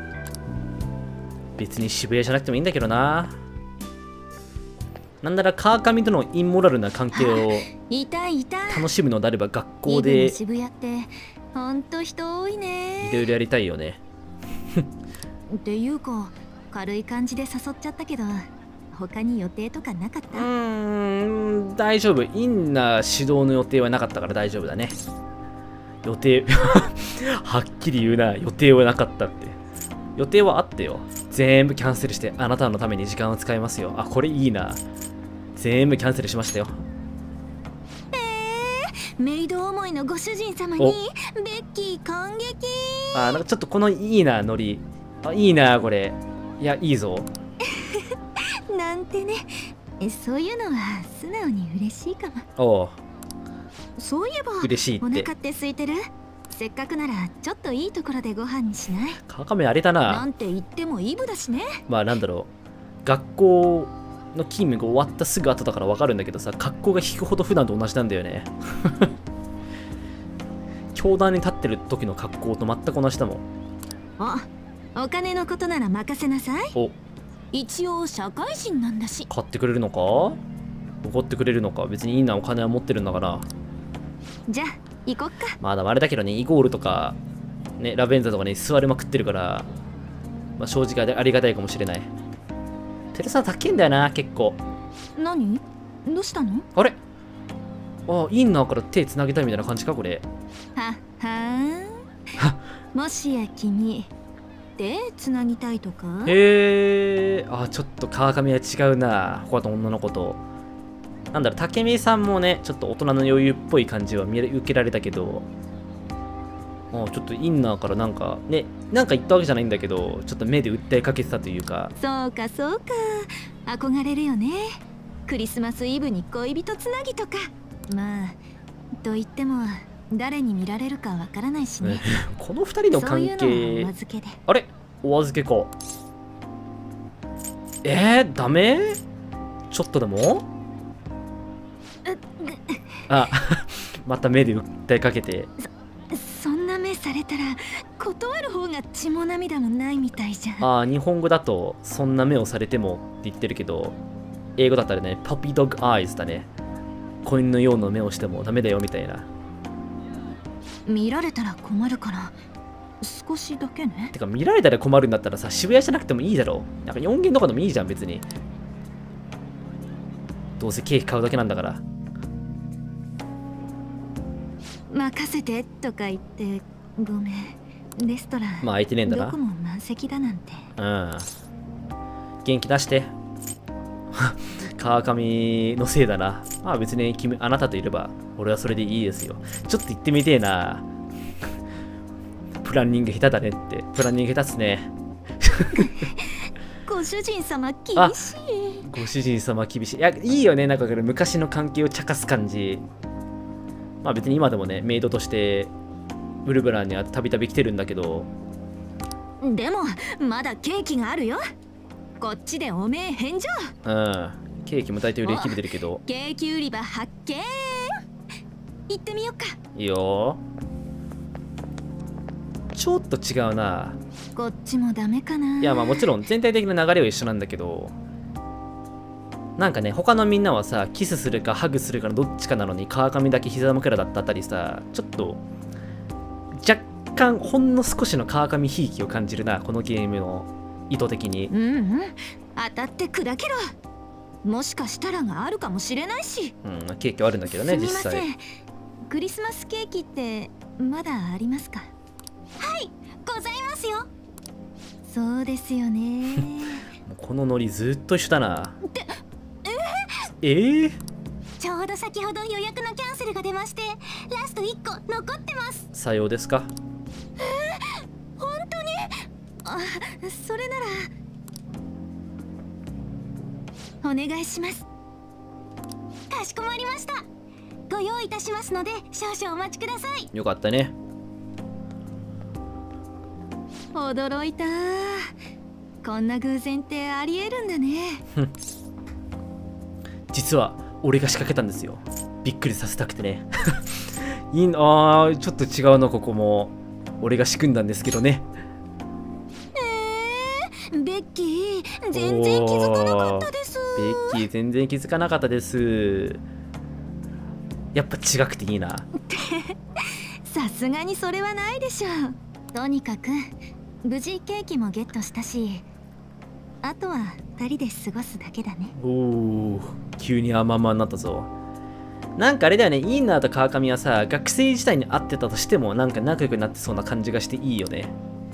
別に渋谷じゃなくてもいいんだけどな。なんなら川上とのインモラルな関係をいたいた。 楽しむのであれば学校イブでの渋谷ってほんと人多いね。 いろいろやりたいよね。 っていうか軽い感じで誘っちゃったけど、他に予定とかなかっうた？ ーん、大丈夫。インナー指導の予定はなかったから大丈夫だね。予定はっきり言うな、予定はなかったって。予定はあってよ。全部キャンセルしてあなたのために時間を使いますよ。あ、これいいな。全部キャンセルしましたよ。 えー、メイド思いのご主人様にベッキー感激。 あ、なんかちょっとこのいいなノリ。あ、いいなこれ。いや、いいぞ。 なんてね。え、そういうのは素直に嬉しいかも。 おう、 そういえば嬉しいって。 お腹って空いてる？せっかくならちょっといいところでご飯にしない？ 川上あれだな。 なんて言ってもイブだしね。 まあなんだろう、学校の勤務が終わったすぐ後だから分かるんだけどさ、格好が引くほど普段と同じなんだよね。教壇に立ってる時の格好と全く同じだもん。 あ、お金のことなら任せなさい。 お、 一応社会人なんだし。 買ってくれるのか？怒ってくれるのか？別にいいな、お金は持ってるんだから。 じゃあ行こっか。 まあでもあれだけどね、イゴールとかね、ラベンザとかに座りまくってるから、まあ、正直ありがたいかもしれない。テレサ高いんだよな、結構。 何？どうしたの？ あれ、あ、インナーから手つなげたいみたいな感じか、これ。 ははーん。もしや君手つなぎたいとか？ へえ、あ、ちょっと川上は違うな、他の女の子と。なんだろう、竹見さんもね、ちょっと大人の余裕っぽい感じは見受けられたけど、あ、ちょっとインナーからなんかね、なんか言ったわけじゃないんだけど、ちょっと目で訴えかけてたというか。 そうかそうか、憧れるよね。クリスマスイブに恋人つなぎとか。まあと言っても誰に見られるかわからないしね。 この二人の関係、 そういうのはお預けで。 あれ、お預けか。えー、ダメ？ちょっとでもあ、また目で訴えかけて。 そんな目されたら断る方が血も涙もないみたいじゃん。 ああ、日本語だとそんな目をされてもって言ってるけど、英語だったらね、パピードッグアイズだね。子犬のような目をしてもダメだよみたいな。 見られたら困るから少しだけね。 てか見られたら困るんだったらさ、渋谷じゃなくてもいいだろ。なんかよんげんとかでもいいじゃん、別に。どうせケーキ買うだけなんだから。 任せてとか言ってごめん。 レストランまあ空いてねえんだな。 どこも満席だなんて。 うん。元気出して。川上のせいだな。まあ別に君、あなたといれば、俺はそれでいいですよ。ちょっと行ってみてえな。プランニング下手だねって。プランニング下手っすね。 ご主人様厳しい。 ご主人様厳しい。いや、いいよね。なんかこれ昔の関係を茶化す感じ。まあ別に今でもね、メイドとしてウルブランにはたびたび来てるんだけど。 でもまだケーキがあるよ。こっちでおめえ返上。 うん。ケーキも大体売れ切れてるけど。 ケーキ売り場発見。行ってみようか。 いいよ。ちょっと違うな。 こっちもダメかな。 いやまあもちろん全体的な流れは一緒なんだけど、なんかね、他のみんなはさ、キスするかハグするかのどっちかなのに川上だけ膝枕だったあたりさ、ちょっと若干ほんの少しの川上ひいきを感じるな、このゲームの意図的に。 うんうん、当たって砕けろ。もしかしたらがあるかもしれないし。 うん、ケーキはあるんだけどね、実際。 すみません、クリスマスケーキってまだありますか？ はい、ございますよ。 そうですよね。 もうこのノリずっと一緒だな。えー、えー、 ちょうど先ほど予約のキャンセルが出まして、ラストいっこ残ってます。 さようですか。 えー、本当に？ あ、それならお願いします。 かしこまりました。ご用意いたしますので少々お待ちください。 よかったね。 驚いた。こんな偶然ってありえるんだね。 実は俺が仕掛けたんですよ。びっくりさせたくてね。いいなあ、ちょっと違うの、ここも俺が仕組んだんですけどね。 えー、ベッキー全然気づかなかったです。 ベッキー全然気づかなかったです。やっぱ違くていいな。 さすがにそれはないでしょう。とにかく無事ケーキもゲットしたし、あとはふたりで過ごすだけだね。 おお、急に甘々になったぞ。なんかあれだよね、インナーと川上はさ、学生時代に会ってたとしてもなんか仲良くなってそうな感じがしていいよね。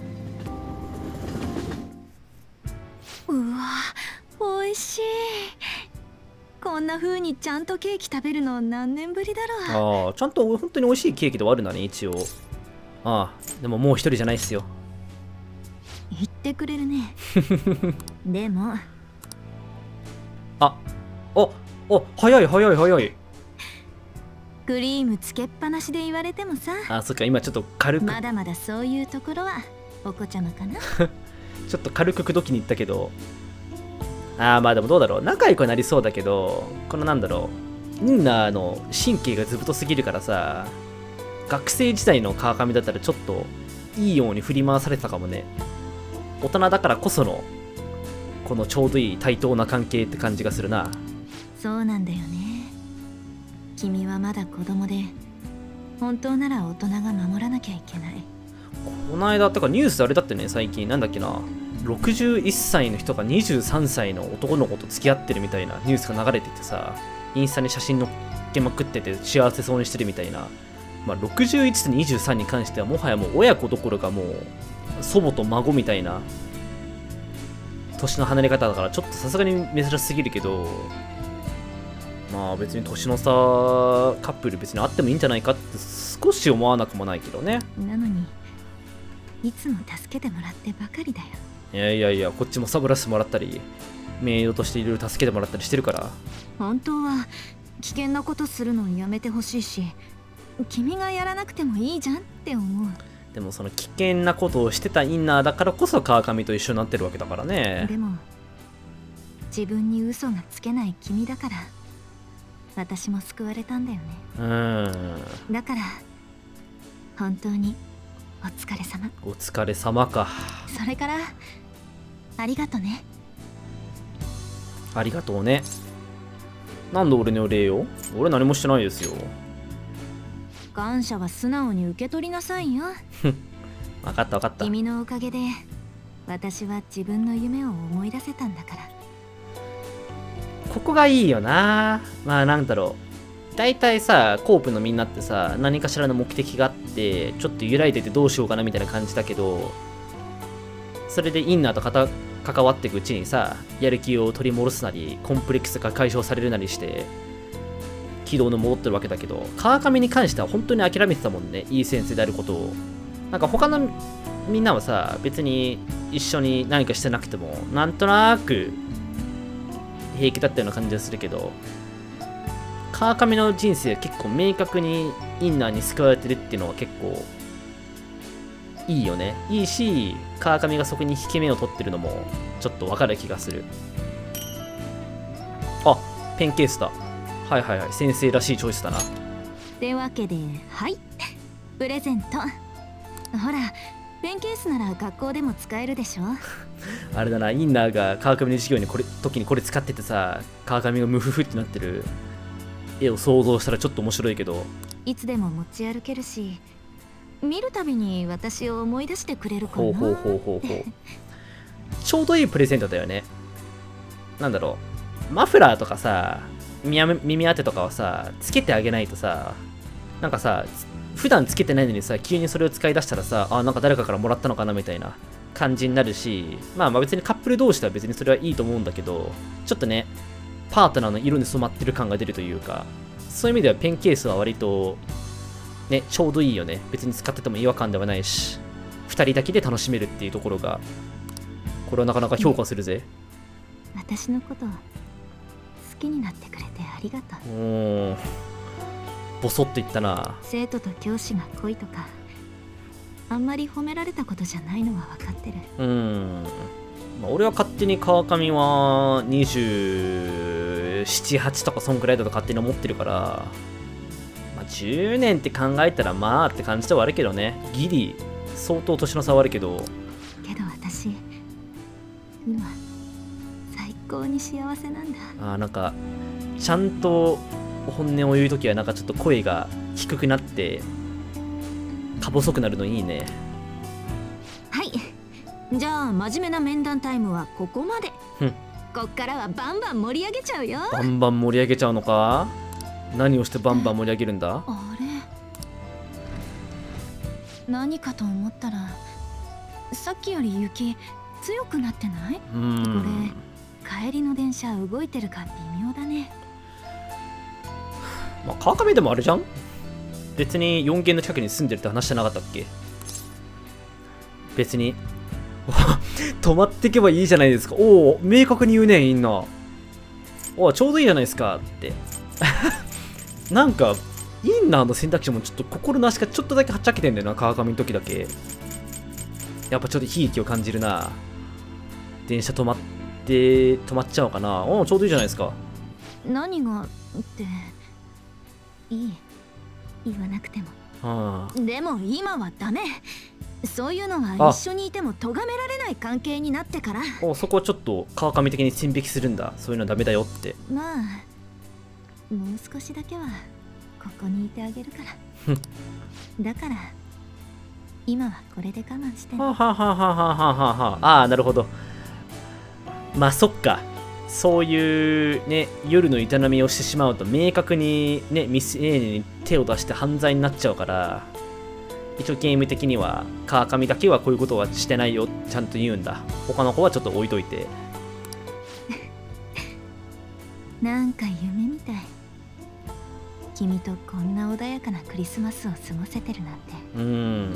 うわ、おいしい。こんな風にちゃんとケーキ食べるの何年ぶりだろう。 ああ、ちゃんと本当に美味しいケーキではあるんだね、一応。ああ、でももう一人じゃないっすよ。 言ってくれるね。でもあ、お、お、早い早い早い。 クリームつけっぱなしで言われてもさ。 あ、そっか、今ちょっと軽く、 まだまだそういうところはお子ちゃまかな。 ちょっと軽く口説きに行ったけど、ああ、まあでもどうだろう、仲良くなりそうだけど、このなんだろう、インナーの神経がずぶとすぎるからさ、学生時代の川上だったらちょっといいように振り回されてたかもね。大人だからこそのこのちょうどいい対等な関係って感じがするな。 そうなんだよね。君はまだ子供で、本当なら大人が守らなきゃいけない。 この間ってかニュースあれだってね、最近なんだっけな、ろくじゅういっさいの人がにじゅうさんさいの男の子と付き合ってるみたいなニュースが流れててさ、インスタに写真載っけまくってて幸せそうにしてるみたいな。まあ、ろくじゅういちとにじゅうさんに関してはもはやもう親子どころかもう祖母と孫みたいな年の離れ方だから、ちょっとさすがに珍しすぎるけど、まあ別に年の差カップル別にあってもいいんじゃないかって少し思わなくもないけどね。 なのにいつも助けてもらってばかりだよ。 いやいやいや、こっちもサブらせてもらったりメイドとしていろいろ助けてもらったりしてるから。 本当は危険なことするのをやめてほしいし、君がやらなくてもいいじゃんって思う。 でもその危険なことをしてたインナーだからこそ川上と一緒になってるわけだからね。 でも自分に嘘がつけない君だから私も救われたんだよね。 うーん、 だから本当にお疲れ様。 お疲れ様か。 それからありがとね。 ありがとうね。なんで俺にお礼よ。俺何もしてないですよ。 感謝は素直に受け取りなさいよ。 分かった分かった。 君のおかげで私は自分の夢を思い出せたんだから。 ここがいいよな。まあなんだろう、 大体さ、コープのみんなってさ、何かしらの目的があって、ちょっと揺らいでてどうしようかなみたいな感じだけど、それでインナーとかた関わっていくうちにさ、やる気を取り戻すなり、コンプレックスが解消されるなりして、軌道の戻ってるわけだけど、川上に関しては本当に諦めてたもんね、いい先生であることを。なんか他のみんなはさ、別に一緒に何かしてなくても、なんとなく平気だったような感じがするけど、川上の人生は結構明確にインナーに救われてるっていうのは結構いいよね。いいし、川上がそこに引け目を取ってるのもちょっとわかる気がする。あ、ペンケースだ。はいはいはい、先生らしいチョイスだな。 ってわけで、はい、プレゼント。ほら、ペンケースなら学校でも使えるでしょ。 あれだな、インナーが川上の授業にこれ時にこれ使っててさ、川上がムフフってなってる絵を想像したらちょっと面白いけど、 いつでも持ち歩けるし、見るたびに私を思い出してくれるかな。 ほうほうほうほうほう。ちょうどいいプレゼントだよね。なんだろう、マフラーとかさ、耳耳当てとかはさ、つけてあげないとさ、なんかさ、普段つけてないのにさ、急にそれを使い出したらさ、あ、なんか誰かからもらったのかなみたいな感じになるし、まあまあ別にカップル同士では別にそれはいいと思うんだけど、ちょっとね、パートナーの色に染まってる感が出るというか、そういう意味ではペンケースは割とね、ちょうどいいよね。別に使ってても違和感ではないし、ふたりだけで楽しめるっていうところが、これはなかなか評価するぜ。 私のこと好きになってくれてありがとう。 おー、ボソッと言ったな。 生徒と教師が恋とかあんまり褒められたことじゃないのは分かってる。 うーん、まあ、俺は勝手に川上はにじゅうなな、はちとかそんくらいだと勝手に思ってるから、まあ、じゅうねんって考えたらまあって感じではあるけどね。ギリ相当年の差はあるけど、 けど私今最高に幸せなんだ。 あー、なんかちゃんと本音を言うときはなんかちょっと声が低くなってか細くなるのいいね。 はい、じゃあ真面目な面談タイムはここまで。 ふん、 こっからはバンバン盛り上げちゃうよ。 バンバン盛り上げちゃうのか。何をしてバンバン盛り上げるんだ。 あれ、何かと思ったらさっきより雪強くなってない？ うーん、 これ帰りの電車動いてるか微妙だね。 まあ、川上でもあれじゃん、別によん軒の近くに住んでるって話じゃなかったっけ。別に止まってけばいいじゃないですか。おお、明確に言うね、みんな。おお、ちょうどいいじゃないですかってなんかインナーの選択肢もちょっと心なしかちょっとだけはっちゃけてんだよな、川上の時だけ。やっぱちょっと悲劇を感じるな。電車止まって止まっちゃうかな。おお、ちょうどいいじゃないですか。 何がっていい、言わなくても。 はあ、 でも今はダメ。そういうのは一緒にいても咎められない関係になってから。 お、そこはちょっと川上的に線引きするんだ。そういうのはダメだよって。 まあもう少しだけはここにいてあげるからだから今はこれで我慢してね。 はあ、はあはあはあはあはあはあ、ああ、なるほど。まあそっか、そういうね、夜の営みをしてしまうと明確にね、未成年に手を出して犯罪になっちゃうから、一応ゲーム的には川上だけはこういうことはしてないよ、ちゃんと言うんだ。他の子はちょっと置いといて。 なんか夢みたい。君とこんな穏やかなクリスマスを過ごせてるなんて。 うーん、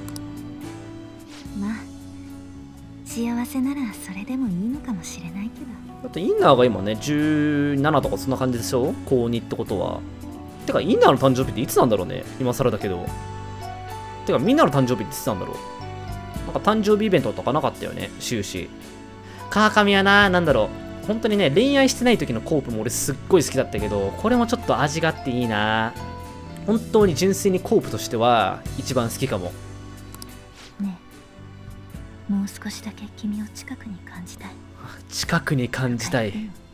まあ幸せならそれでもいいのかもしれないけど。 だってインナーが今ねじゅうななとかそんな感じでしょ、高にってことは。てかインナーの誕生日っていつなんだろうね、今更だけど。てかみんなの誕生日っていつなんだろう。なんか誕生日イベントとかなかったよね、終始。川上はな、なんだろう、本当にね、恋愛してない時のコープも俺すっごい好きだったけど、これもちょっと味があっていいな。本当に純粋にコープとしては一番好きかも。 ねえ、もう少しだけ君を近くに感じたい。 近くに感じたい。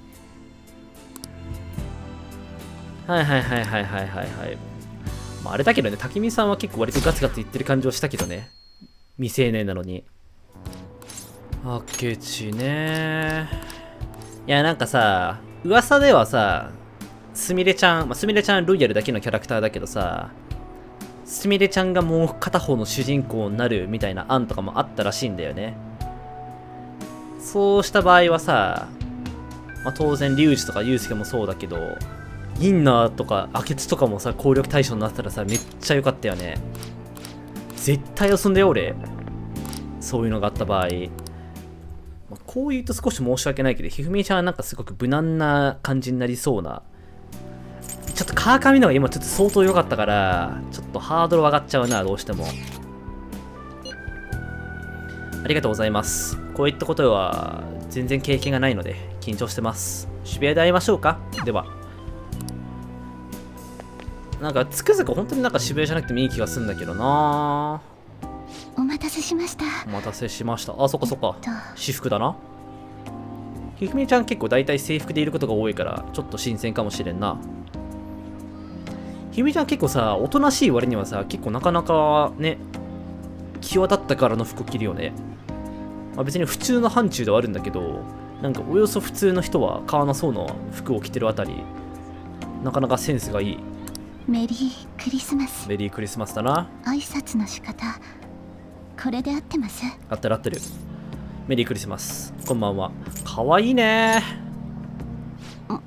はいはいはいはいはいはいはい。まあ、あれだけどね、滝見さんは結構割とガツガツ言ってる感じはしたけどね。未成年なのに。明智ね。いや、なんかさ、噂ではさ、 すみれちゃん、まあ、すみれちゃんロイヤルだけのキャラクターだけどさ、すみれちゃんがもう片方の主人公になるみたいな案とかもあったらしいんだよね。そうした場合はさ、まあ、当然リュウジとかユウスケもそうだけど、インナーとか明智とかもさ攻略対象になってたらさ、めっちゃ良かったよね。絶対遊んだよ俺、そういうのがあった場合。まあ、こう言うと少し申し訳ないけど、ひふみちゃんはなんかすごく無難な感じになりそうな。ちょっと川上の方が今ちょっと相当良かったから、ちょっとハードル上がっちゃうな、どうしても。ありがとうございます。こういったことは全然経験がないので緊張してます。渋谷で会いましょうか。では。なんかつくづく本当になんか渋谷じゃなくてもいい気がするんだけどな。 お待たせしました。 お待たせしました。あ、そっかそっか。 えっと私服だな。ひふみちゃん結構大体制服でいることが多いからちょっと新鮮かもしれんな。ひふみちゃん結構さ、おとなしい割にはさ、結構なかなかね、際立ったからの服着るよね。まあ、別に普通の範疇ではあるんだけど、なんかおよそ普通の人は買わなそうな服を着てるあたり、なかなかセンスがいい。 メリークリスマス。 メリークリスマスだな。 挨拶の仕方、これで合ってます？ 合ってる合ってる。メリークリスマス。こんばんは。かわいいね。 もう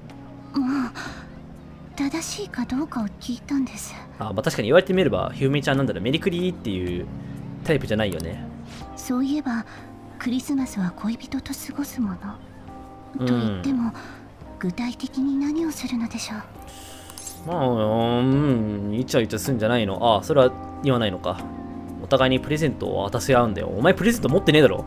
正しいかどうかを聞いたんです。 あ、まあ、確かに言われてみれば、ひふみちゃんなんだろう、メリクリっていうタイプじゃないよね。 そういえばクリスマスは恋人と過ごすもの、と言っても具体的に何をするのでしょう。 まあ、うん、イチャイチャするんじゃないの。ああ、それは言わないのか。お互いにプレゼントを渡せ合うんだよ。お前プレゼント持ってねえだろ。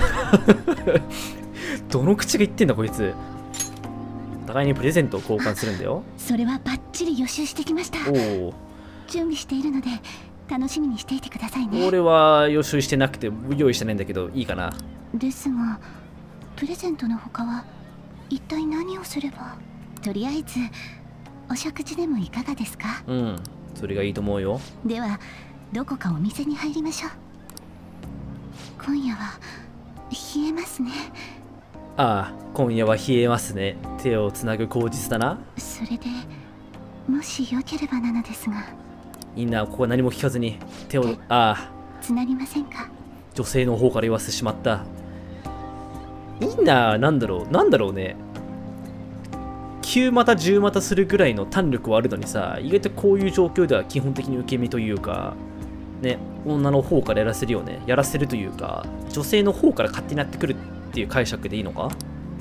どの口が言ってんだこいつ。お互いにプレゼントを交換するんだよ。 それはバッチリ予習してきました。 おお。 準備しているので楽しみにしていてくださいね。 俺は予習してなくて用意してないんだけど、いいかな。 ですがプレゼントの他は一体何をすれば。とりあえずお食事でもいかがですか？ うん、それがいいと思うよ。 ではどこかお店に入りましょう。今夜は冷えますね。 ああ、今夜は冷えますね。手をつなぐ口実だな。 それでもしよければなのですが。 みんなここは何も聞かずに手を、ああ、 つなぎませんか？ 女性の方から言わせてしまった。いいな、なんだろう、なんだろうね。きゅう股じゅう股するぐらいの胆力はあるのにさ、意外とこういう状況では基本的に受け身というか、ね、女の方からやらせるよね。やらせるというか、女性の方から勝手になってくるっていう解釈でいいのか。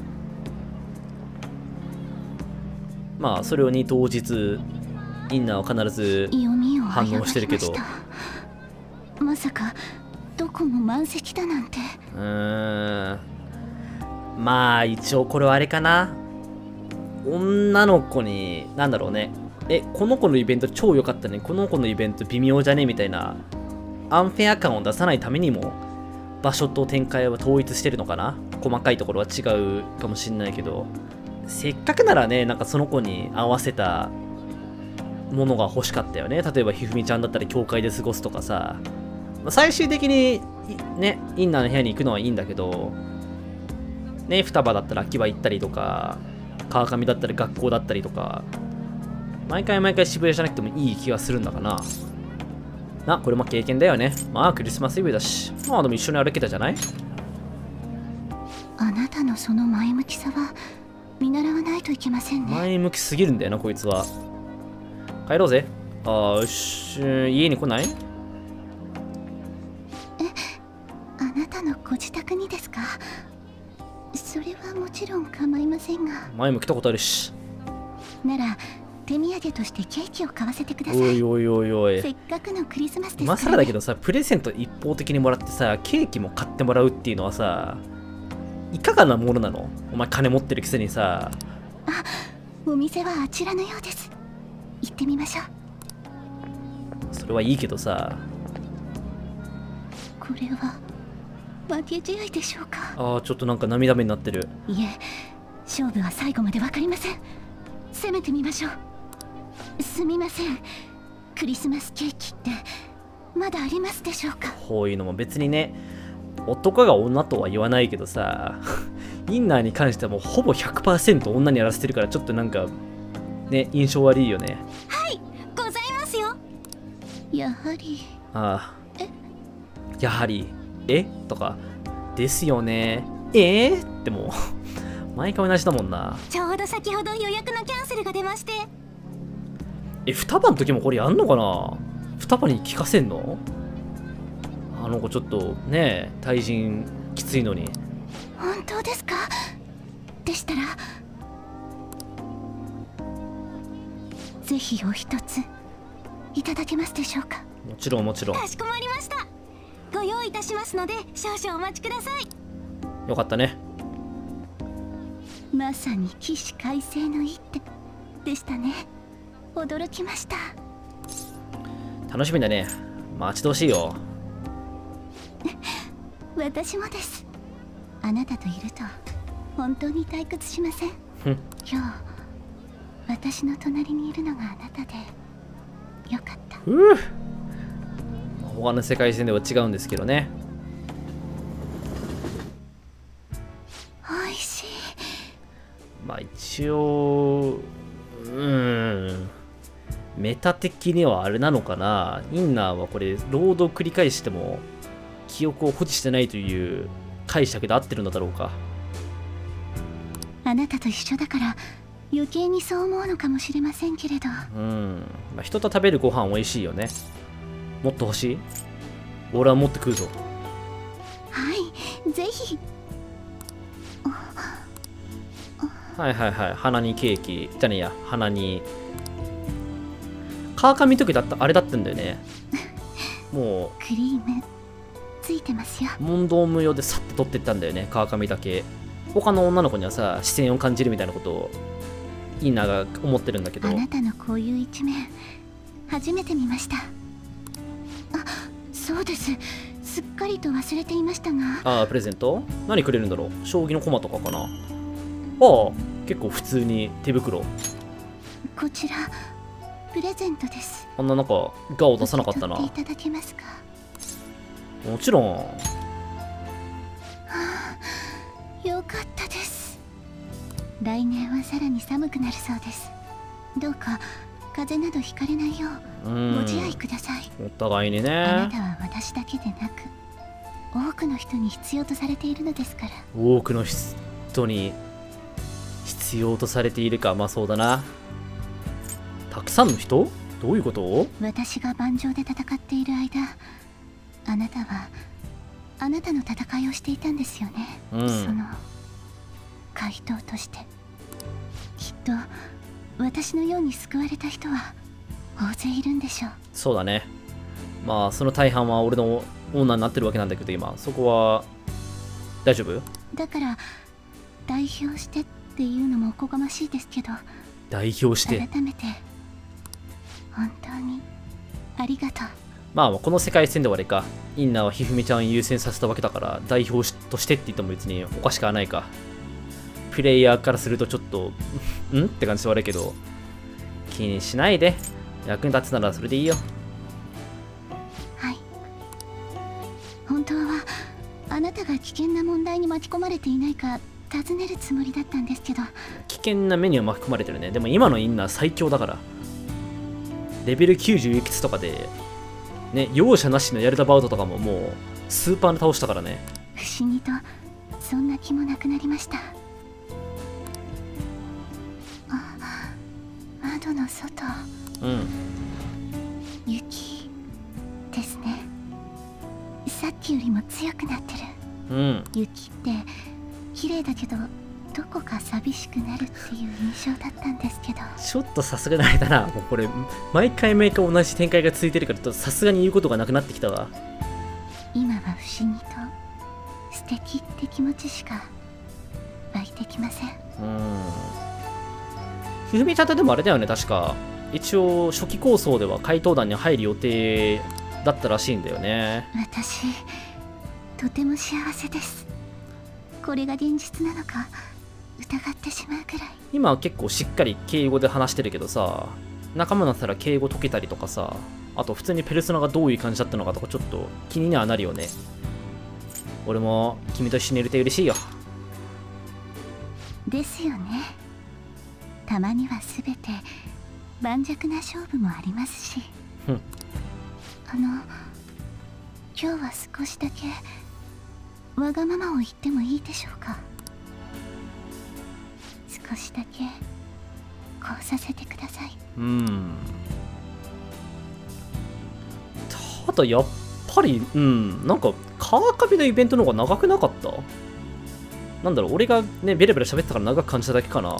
まあ、それに当日、インナーは必ず反応してるけど。 まさか、どこも満席だなんて。 うーん。まあ、一応これはあれかな。女の子に、なんだろうね。え、この子のイベント超良かったね。この子のイベント微妙じゃねみたいな。アンフェア感を出さないためにも、場所と展開は統一してるのかな。細かいところは違うかもしんないけど。せっかくならね、なんかその子に合わせたものが欲しかったよね。例えばひふみちゃんだったら教会で過ごすとかさ。最終的にね、インナーの部屋に行くのはいいんだけど、ね、双葉だったら秋葉行ったりとか、川上だったら学校だったりとか、毎回毎回渋谷じゃなくてもいい気がするんだかな。な、これも経験だよね。まあクリスマスイブだし、まあでも一緒に歩けたじゃない？ あなたのその前向きさは見習わないといけませんね。 前向きすぎるんだよなこいつは。帰ろうぜ。あー、よし、家に来ない？ え、あなたのご自宅にですか？それはもちろん構いませんが。 前も来たことあるし。 なら手土産としてケーキを買わせてください。 おいおいおいおい。 せっかくのクリスマスですから、ね。 今更だけどさ、プレゼント一方的にもらってさ、ケーキも買ってもらうっていうのはさ、いかがなものなの？お前金持ってるくせにさ。 あ、お店はあちらのようです。行ってみましょう。 それはいいけどさ。 これは負け試合でしょうか？ ああ、ちょっとなんか涙目になってる。 いえ、勝負は最後まで分かりません。攻めてみましょう。すみません、クリスマスケーキってまだありますでしょうか？ こういうのも別にね、男が女とは言わないけどさ、インナーに関してはもうほぼ ひゃくパーセント 女にやらせてるから、ちょっとなんかね、印象悪いよね。 はいございますよ。 やはり。 ああ。やはり、えとか、ですよね。えー、ってもう、毎回同じだもんな。 ちょうど先ほど予約のキャンセルが出まして。 え、双葉の時もこれやんのかな？双葉に聞かせんの？あの子ちょっとね、対人きついのに。 本当ですか？でしたらぜひお一ついただけますでしょうか？ もちろんもちろん。 かしこまりました。ご用意いたしますので少々お待ちください。 よかったね。 まさに起死回生の一手でしたね。驚きました。 楽しみだね。待ち遠しいよ。 私もです。あなたといると本当に退屈しません？今日私の隣にいるのがあなたでよかった。 うぅ、他の世界線では違うんですけどね。 おいしい。 まあ一応、うーん、メタ的にはあれなのかな。インナーはこれ、ロードを繰り返しても記憶を保持してないという解釈で合ってるのだろうか。 あなたと一緒だから余計にそう思うのかもしれませんけれど。 うん、まあ、人と食べるご飯美味しいよね。もっと欲しい？俺はもっと食うぞ。 はい、ぜひ。 はいはいはい。鼻にケーキじゃねえや、鼻に川上の時だったあれだったんだよね。もクリームついてますよ。 う問答無用でさっと取ってったんだよね、川上だけ。他の女の子にはさ、視線を感じるみたいなことをインナーが思ってるんだけど。 あなたのこういう一面初めて見ました。あ、そうです。すっかりと忘れていましたが。 ああ、プレゼント何くれるんだろう。将棋の駒とかかな。ああ、結構普通に手袋。 こちらプレゼントです。 あんななんかガを出さなかったな。 受け取っていただけますか？ もちろん。 はあ、よかったです。来年はさらに寒くなるそうです。どうか風邪などひかれないようご自愛ください。 お互いにあなね。 たは私だけでなく多くの人に必要とされているのですから。 多くの人に必要とされているか。まあそうだな。たくさんの人？どういうこと？ 私が盤上で戦っている間、あなたはあなたの戦いをしていたんですよね。 うん、 その回答としてきっと私のように救われた人は大勢いるんでしょう。 そうだね。まあその大半は俺のオーナーになってるわけなんだけど、今そこは大丈夫？ だから代表してっていうのもおこがましいですけど、 代表して改めて本当にありがとう。 まあこの世界線ではあれか、インナーはひふみちゃんを優先させたわけだから、代表としてって言っても別におかしくはないか。プレイヤーからするとちょっとんって感じで悪いけど、気にしないで。役に立つならそれでいいよ。 はい。本当はあなたが危険な問題に巻き込まれていないか尋ねるつもりだったんですけど。 危険な目には巻き込まれてるね。でも今のインナー最強だから。レベルきゅうじゅういくつとかでね、容赦なしのやれたバウトとかももうスーパーで倒したからね。 不思議とそんな気もなくなりました。あ、窓の外。 うん、 雪ですね。さっきよりも強くなってる。 うん、 雪って綺麗だけどどこか寂しくなるっていう印象だったんですけど。 ちょっとさすがにあれだな。もうこれ毎回毎回同じ展開が続いてるからさすがに言うことがなくなってきたわ。 今は不思議と素敵って気持ちしか湧いてきません。 うん。ひふみちゃんってでもあれだよね、確か一応初期構想では怪盗団に入る予定だったらしいんだよね。 私とても幸せです。これが現実なのか疑ってしまうくらい。 今は結構しっかり敬語で話してるけどさ、仲間だったら敬語解けたりとかさ、あと普通にペルソナがどういう感じだったのかとかちょっと気にはなるよね。俺も君と一緒にいると嬉しいよ。 ですよね。たたまにはすべて盤石な勝負もありますしあの今日は少しだけわがままを言ってもいいでしょうか。少しだけこうさせてください。 うん。ただやっぱりうんなんか川上のイベントの方が長くなかった？なんだろう、俺がねベラベラ喋ってたから長く感じただけかな。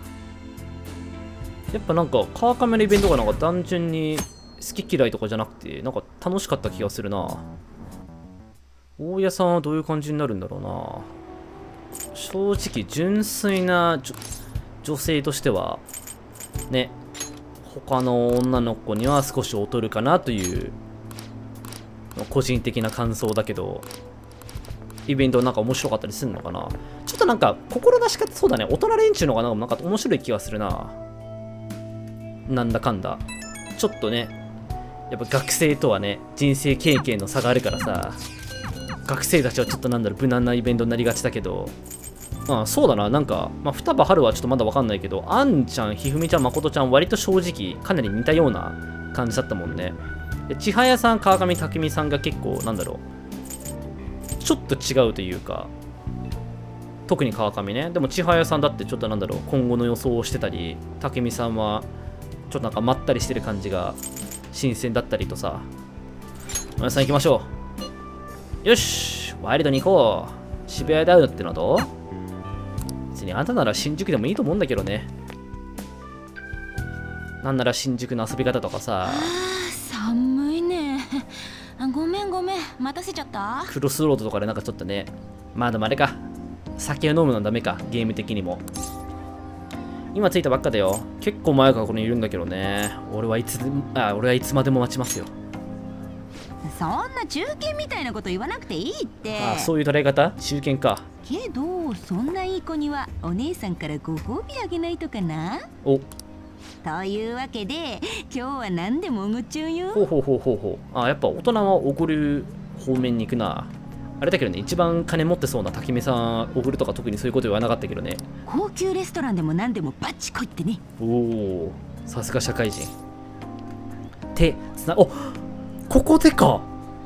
やっぱなんか川上のイベントがなんか単純に好き嫌いとかじゃなくてなんか楽しかった気がするな。大家さんはどういう感じになるんだろうな。正直純粋な女性としてはね他の女の子には少し劣るかなという個人的な感想だけど、イベントなんか面白かったりするのかな。ちょっとなんか心なしかそうだね、大人連中の方がなんか面白い気がするな。なんだかんだちょっとねやっぱ学生とはね人生経験の差があるからさ、学生たちはちょっとなんだろう無難なイベントになりがちだけど、ああそうだな、なんか、まあ、双葉春はちょっとまだわかんないけど、あんちゃん、ひふみちゃん、まことちゃん、割と正直かなり似たような感じだったもんね。で千早さん、川上拓実さんが結構なんだろうちょっと違うというか、特に川上ね。でも千早さんだってちょっとなんだろう今後の予想をしてたり、拓実さんはちょっとなんかまったりしてる感じが新鮮だったりとさ。皆さん行きましょう。よしワイルドに行こう。渋谷で会うってのはどう？別にあんたなら新宿でもいいと思うんだけどね。なんなら新宿の遊び方とかさ。 あ寒いね。ごめんごめん待たせちゃった。 クロスロードとかでなんかちょっとね、まあでもあれか、酒を飲むのはダメか、ゲーム的にも。今着いたばっかだよ。結構前からここにいるんだけどね。俺はいつあ俺はいつまでも待ちますよ。 そんな中堅みたいなこと言わなくていいって。 ああそういう捉え方？中堅か。 けどそんないい子にはお姉さんからご褒美あげないとかな。 おというわけで今日は何でもおごっちゃうよ。 ほうほうほうほうほう。ああやっぱ大人はおごる方面に行くな。あれだけどね、一番金持ってそうな竹見さんおごるとか特にそういうこと言わなかったけどね。 高級レストランでも何でもバッチ来いってね。 おおさすが社会人。手つなおここでか。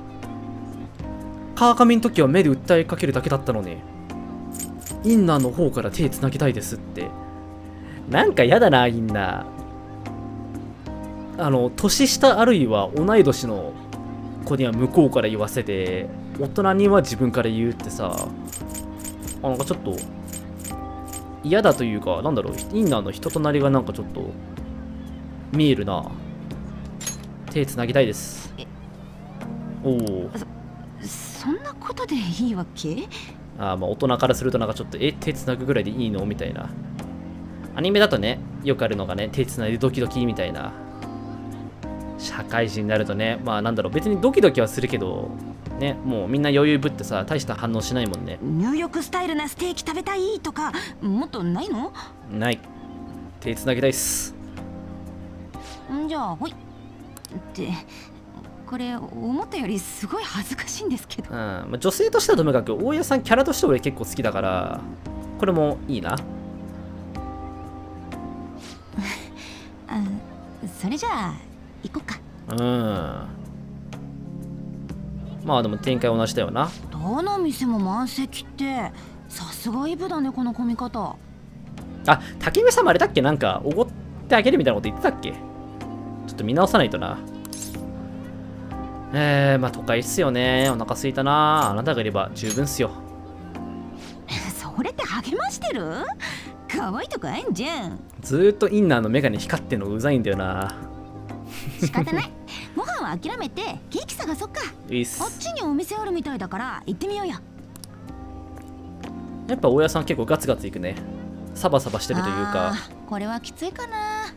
川上の時は目で訴えかけるだけだったのに、インナーの方から手つなぎたいですって。なんかやだな、インナー。あの年下あるいは同い年の子には向こうから言わせて、大人には自分から言うってさ、あなんかちょっと嫌だというか、なんだろう、インナーの人となりがなんかちょっと見えるな。手つなぎたいです。おおそんなことでいいわけ？ ああまあ大人からするとなんかちょっとえ手つなぐぐらいでいいのみたいな。アニメだとねよくあるのがね、手つないでドキドキみたいな。社会人になるとね、まあなんだろう、別にドキドキはするけどね、もうみんな余裕ぶってさ大した反応しないもんね。 入浴スタイルなステーキ食べたいとかもっとないの？ ない。手つなぎたいっす。 んじゃあほいってこれ思ったよりすごい恥ずかしいんですけど。 うんまあ、女性としてはともかく大家さんキャラとして俺結構好きだからこれもいいな。 あそれじゃあ行こっか。 うんまあでも展開同じだよな。 どの店も満席ってさすがイブだねこの混み方。 あ竹見さんもあれだっけ、なんかおごってあげるみたいなこと言ってたっけ。ちょっと見直さないとな。えー、まあ都会っすよね。お腹すいたな。あなたがいれば十分っすよ。 それって励ましてる？可愛いとこあんじゃん。 ずーっとインナーのメガネ光ってんのうざいんだよな。 仕方ない。ご飯は諦めてケーキ探そっか。 いいっす。 こっちにお店あるみたいだから行ってみようよ。 やっぱ大家さん結構ガツガツいくね。サバサバしてるというか。 これはきついかな。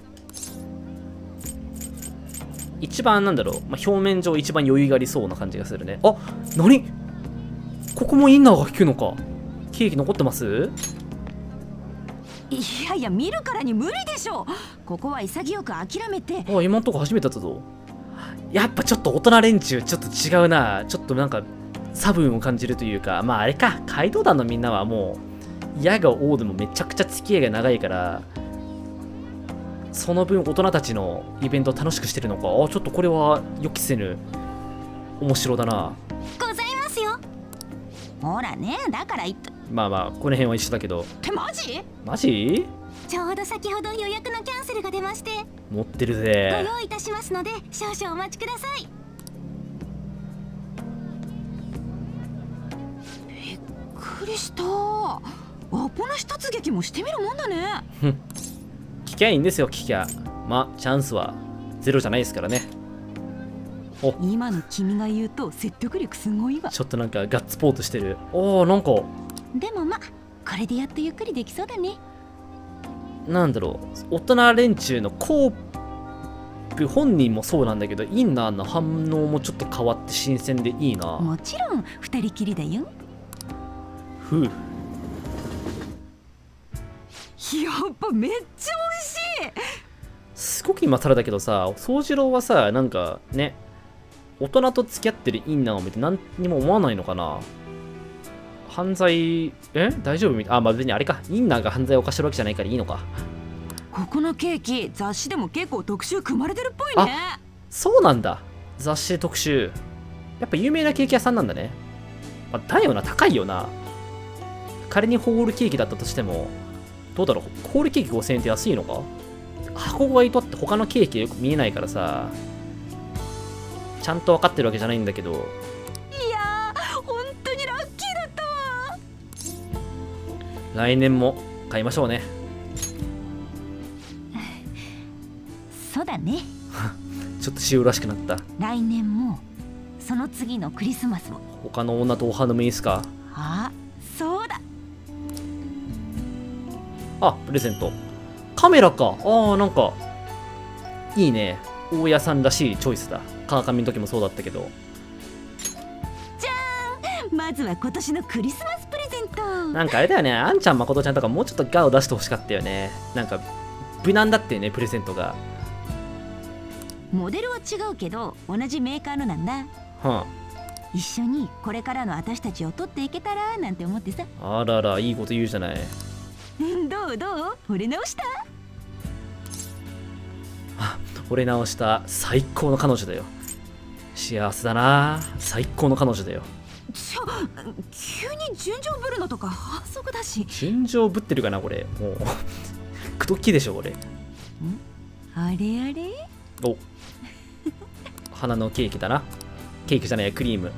一番なんだろう、まあ、表面上一番余裕がありそうな感じがするね。あ何ここもインナーが効くのか。ケーキ残ってます？ いやいや見るからに無理でしょ。ここは潔く諦めて。 あ今んとこ初めてだったぞ。やっぱちょっと大人連中ちょっと違うな。ちょっとなんか差分を感じるというか、まああれか、街道団のみんなはもう矢が王でもめちゃくちゃ付き合いが長いからその分大人たちのイベントを楽しくしてるのか。あ、ちょっとこれは予期せぬ面白だな。 ございますよ。ほらね、だから言った。 まあまあこの辺は一緒だけど。 ってマジ？ マジ？ ちょうど先ほど予約のキャンセルが出まして、 持ってるごぜ。 用意いたしますので少々お待ちください。びっくりした。アポなし突撃もしてみるもんだね。 聞きゃいいんですよ、聞きゃ。まあチャンスはゼロじゃないですからね。お、 今の君が言うと説得力すごいわ。 ちょっとなんかガッツポーズしてる。おー、なんかでもま、これでやっとゆっくりできそうだね。 なんだろう、大人連中のコープ本人もそうなんだけど、インナーの反応もちょっと変わって新鮮でいいな。 もちろん二人きりだよ。 ふう。 やっぱめっちゃ美味しい。 すごく今更だけどさ、宗次郎はさ、なんかね、大人と付き合ってるインナーを見て何にも思わないのかな。犯罪、え大丈夫みたい。あ、まあ別にあれか。インナーが犯罪を犯してるわけじゃないからいいのか。 ここのケーキ、雑誌でも結構特集組まれてるっぽいね。 そうなんだ。雑誌で特集。やっぱ有名なケーキ屋さんなんだね。まあ、だよな、高いよな。仮にホールケーキだったとしても、どうだろう、ホールケーキごせんえんって安いのか。箱買いとって他のケーキよく見えないからさ、ちゃんと分かってるわけじゃないんだけど。 いやー、本当にラッキーだったわ。 来年も買いましょうね。 そうだね。 ちょっと塩らしくなった。 来年もその次のクリスマスも。 他の女とお花見いいっすか。 あ、そうだ。 あ、プレゼント。カメラか。ああ、なんかいいね。大家さんらしいチョイスだ。川上の時もそうだったけど。 じゃーん、まずは今年のクリスマスプレゼント。 なんかあれだよね、あんちゃんまことちゃんとかもうちょっとガを出してほしかったよね。なんか無難だってよね、プレゼントが。 モデルは違うけど同じメーカーのなんだ。 は一緒にこれからの私たちを撮っていけたらなんて思ってさ。 あ、あらら、いいこと言うじゃない。 どうどう、惚れ直した？ 惚れ直した最高の彼女だよ。幸せだな。最高の彼女だよ。 ちょ、急に純情ぶるのとか反則だし。 純情ぶってるかなこれ。もうくどっきでしょこれ。んあれあれ、 お花のケーキだな。ケーキじゃないや、クリーム。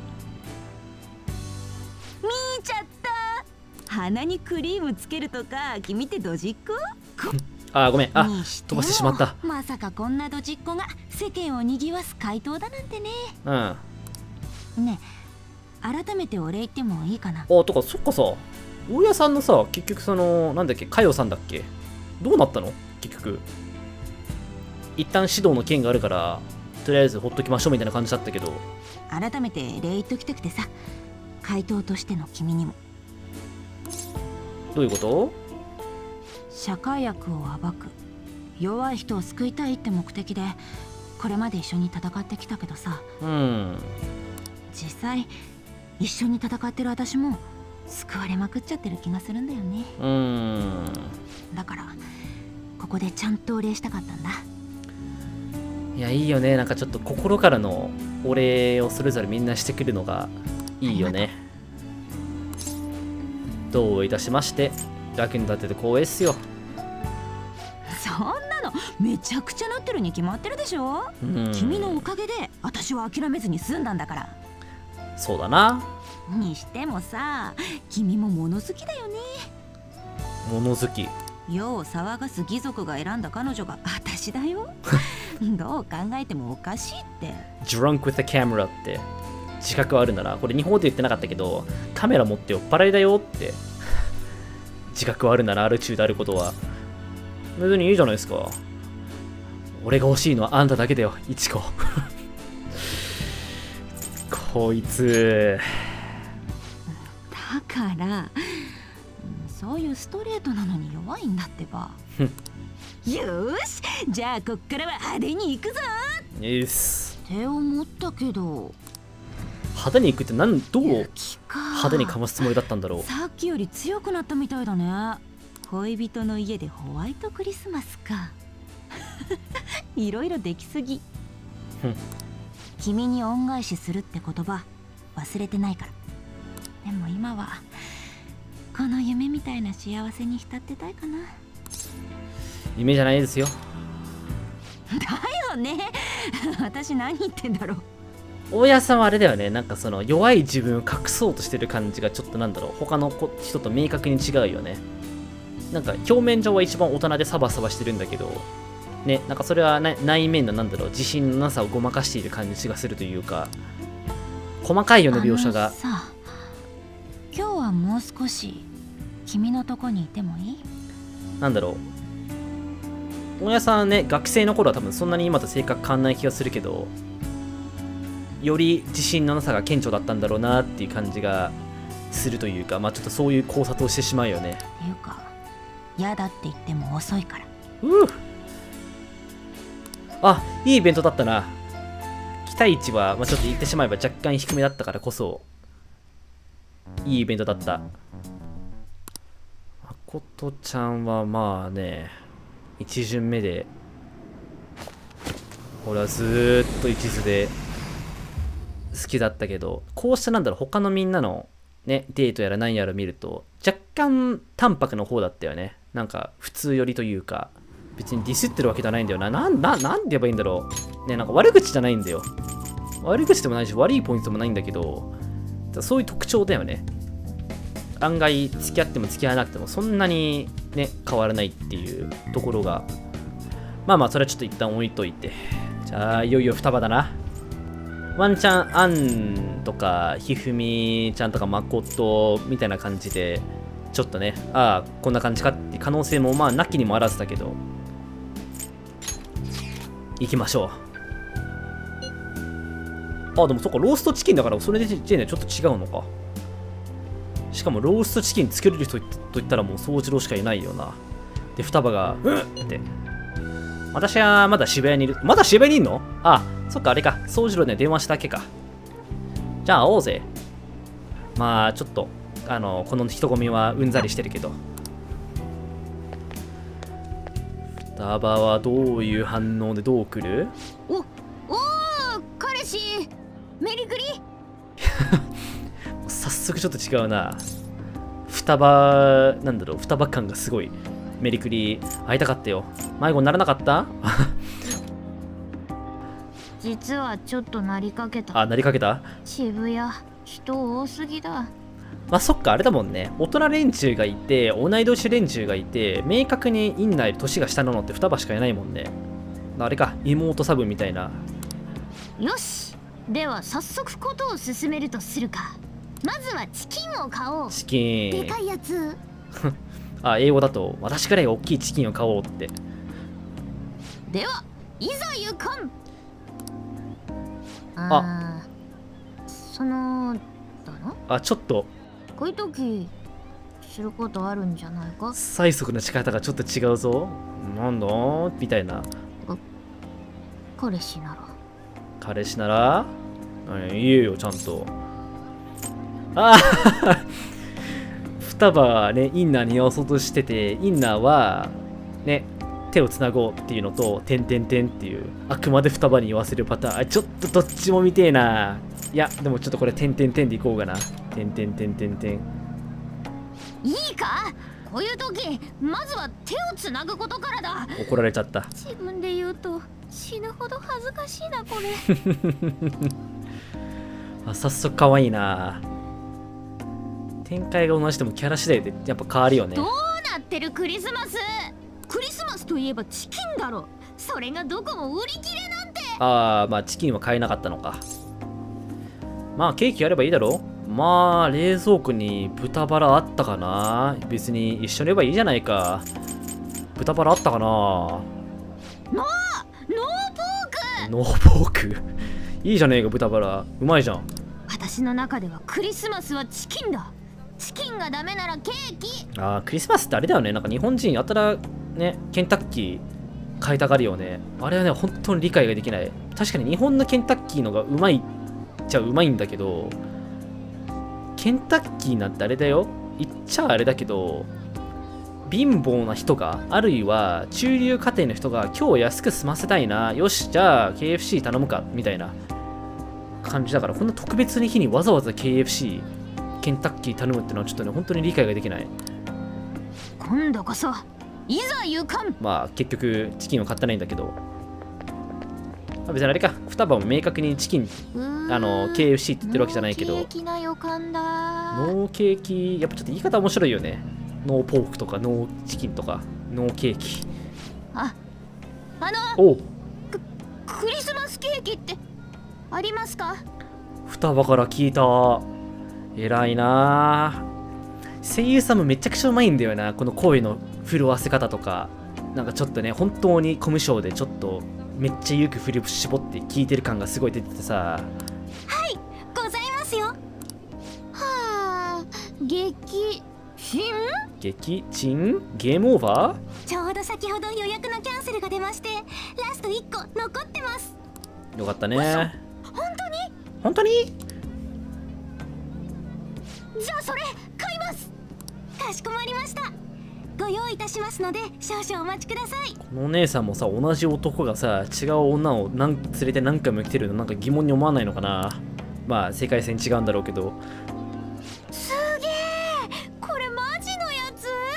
見ちゃった。鼻にクリームつけるとか君ってドジっ子？ あー、ごめん。あ、 にしても飛ばしてしまった。 まさかこんなドジっ子が世間を賑わす怪盗だなんてね。 うん。 ねえ、改めてお礼言ってもいいかな。 あ、とかそっかさ、大家さんのさ、結局そのなんだっけ、佳代さんだっけ、どうなったの結局。一旦指導の件があるからとりあえずほっときましょうみたいな感じだったけど。 改めて礼言っときたくてさ、怪盗としての君にも。 どういうこと？ 社会悪を暴く、弱い人を救いたいって目的でこれまで一緒に戦ってきたけどさ、 うん、 実際一緒に戦ってる私も救われまくっちゃってる気がするんだよね。 うん。 だからここでちゃんとお礼したかったんだ。 いや、いいよね。なんかちょっと心からのお礼をそれぞれみんなしてくるのがいいよね。どういたしまして。役に立てて光栄っすよ。 そんなのめちゃくちゃなってるに決まってるでしょ、うん、君のおかげで私は諦めずに済んだんだから。 そうだな。 にしてもさ、君も物好きだよね。 物好き。 世を騒がす義族が選んだ彼女が私だよ。どう考えてもおかしいって。 Drunk with a camera って自覚はあるなら、これ日本語で言ってなかったけど、カメラ持って酔っ払いだよって自覚はあるなら、ある中であることは別にいいじゃないですか。俺が欲しいのはあんただけだよ、イチコ。こいつだからそういうストレートなのに弱いんだってば。よーし、じゃあこっからは派手に行くぞ。 いいっすって思ったけど、 派手に行くって何、どう派手にかますつもりだったんだろう。 さっきより強くなったみたいだね。恋人の家でホワイトクリスマスか。 いろいろできすぎ。 君に恩返しするって言葉忘れてないから。でも今はこの夢みたいな幸せに浸ってたいかな。 夢じゃないですよ。 だよね。私何言ってんだろう。 大家さんはあれだよね、なんかその弱い自分を隠そうとしてる感じがちょっとなんだろう、他の人と明確に違うよね。なんか表面上は一番大人でサバサバしてるんだけど、ね、なんかそれは内面のなんだろう、自信のなさをごまかしている感じがするというか、細かいよね、描写が。 さあ、今日はもう少し君のとこにいてもいい？ なんだろう、大家さんはね、学生の頃は多分そんなに今と性格変わんない気がするけど、より自信のなさが顕著だったんだろうなっていう感じがするというか、まあちょっとそういう考察をしてしまうよね。 っていうか、嫌だって言っても遅いから。 うぅ、あ、いいイベントだったな。期待値は、まあ、ちょっと言ってしまえば若干低めだったからこそいいイベントだった。まことちゃんはまあね、一巡目で俺はずーっと一途で好きだったけど、こうしたなんだろう、他のみんなのね、デートやら何やら見ると若干淡白の方だったよね。なんか普通寄りというか、別にディスってるわけじゃないんだよな。なん、な、なんて言えばいいんだろう。ね、なんか悪口じゃないんだよ。悪口でもないし、悪いポイントもないんだけど、そういう特徴だよね。案外、付き合っても付き合わなくても、そんなにね、変わらないっていうところが。まあまあ、それはちょっと一旦置いといて。じゃあ、いよいよ双葉だな。ワンチャン、アンとか、ひふみちゃんとか、まことみたいな感じで、ちょっとね、ああ、こんな感じかって可能性もまあ、なきにもあらずだけど、行きましょう。あ、でもそっか、ローストチキンだから、それでちょっと違うのか。しかも、ローストチキン作れる人と言ったらもう、宗次郎しかいないよな。で、双葉が、うんって。私はまだ渋谷にいる。まだ渋谷にいんの？あ、そっか、あれか。宗次郎に電話しただけか。じゃあ、会おうぜ。まあ、ちょっと、あの、この人混みはうんざりしてるけど。双葉はどういう反応でどう来る？ お、おー、彼氏メリクリ。 早速ちょっと違うな。双葉、なんだろう、双葉感がすごい。メリクリ会いたかったよ。迷子にならなかった？ 実はちょっとなりかけた。 あ、なりかけた？ 渋谷人多すぎだ。 まあそっか、あれだもんね。大人連中がいて、同い年連中がいて、明確に院内年が下なのって双葉しかいないもんね。あれか、妹サブみたいな。 よし、では早速ことを進めるとするか。まずはチキンを買おう。 チキン。 でかいやつ。 あ、英語だと、私くらい大きいチキンを買おうって。 では、いざ行こん。 あ、 その、だな。 あ、ちょっと。 こういう時することあるんじゃないか。 催促の仕方がちょっと違うぞ。なんだみたいな。 彼氏なら。 彼氏なら、言えよちゃんと。ああ双葉はね、インナーに合わそうとしてて、インナーはね、手をつなごうっていうのと、てんてんてんっていう、あくまで双葉に言わせるパターン。あ、ちょっとどっちも見てえな。いや、でもちょっとこれ、てんてんてんでいこうかな。てんてんてんてんてん。 いいか、こういう時、まずは手をつなぐことからだ。 怒られちゃった。 自分で言うと死ぬほど恥ずかしいな、これ。 あ、早速かわいいな。展開が同じでもキャラ次第でやっぱ変わるよね。 どうなってるクリスマス。クリスマスといえばチキンだろ。それがどこも売り切れなんて。 ああ、まあチキンは買えなかったのか。まあケーキやればいいだろ。まあ冷蔵庫に豚バラあったかな。別に一緒にいればいいじゃないか。豚バラあったかな。ノーノーポークノーポークいいじゃねえか、豚バラうまいじゃん。 私の中ではクリスマスはチキンだ。チキンがダメならケーキ。 ああ、クリスマスってあれだよね。なんか日本人やたらね、ケンタッキー買いたがるよね。あれはね、本当に理解ができない。確かに日本のケンタッキーのがうまいっちゃうまいんだけど、ケンタッキーなんてあれだよ。言っちゃあれだけど、 貧乏な人が、あるいは中流家庭の人が今日安く済ませたいな、よしじゃあ ケーエフシー 頼むかみたいな感じだから、こんな特別な日にわざわざ ケーエフシー ケンタッキー頼むってのはちょっとね本当に理解ができない。 今度こそいざ行かん。 まあ結局チキンを買ってないんだけど、別にあれか、双葉も明確にチキンあの ケーエフシー って言ってるわけじゃないけど、 ノーケーキな予感だ。 ノーケーキ、やっぱちょっと言い方面白いよね。ノーポークとかノーチキンとかノーケーキ。 あ、あのおう、 ククリスマスケーキってありますか？ 双葉から聞いた。偉いな。声優さんもめちゃくちゃうまいんだよな、この声の震わせ方とか。なんかちょっとね、本当にコミュ障でちょっとめっちゃ勇気振り絞って聞いてる感がすごい出ててさ。 はい、ございますよ。はあ、激震？ 激鎮？ゲームオーバー？ ちょうど先ほど予約のキャンセルが出まして、ラストいっこ残ってます。 よかったね。 本当に？ 本当に？ じゃあそれ買います。かしこまりました。ご用意いたしますので少々お待ちください。 このお姉さんもさ、同じ男がさ違う女をなん連れて何回も来てるのなんか疑問に思わないのかな。まあ世界線違うんだろうけど。 すげえ、これマジのや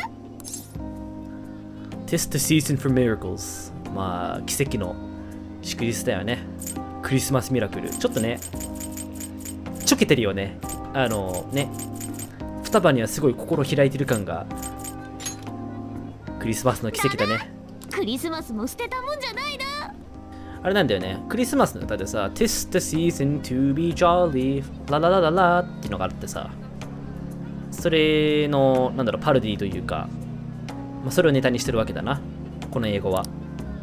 つ？ Tis the season for miracles。 まあ奇跡の祝日だよね。クリスマスミラクル。ちょっとねちょけてるよね。あのね、双葉にはすごい心開いてる感が。クリスマスの奇跡だね。 クリスマスも捨てたもんじゃないな。 あれなんだよね、クリスマスの歌でさ Tis the season to be jolly ラララララっていうのがあってさ、それのなんだろうパロディというか、まあ、それをネタにしてるわけだな、この英語は。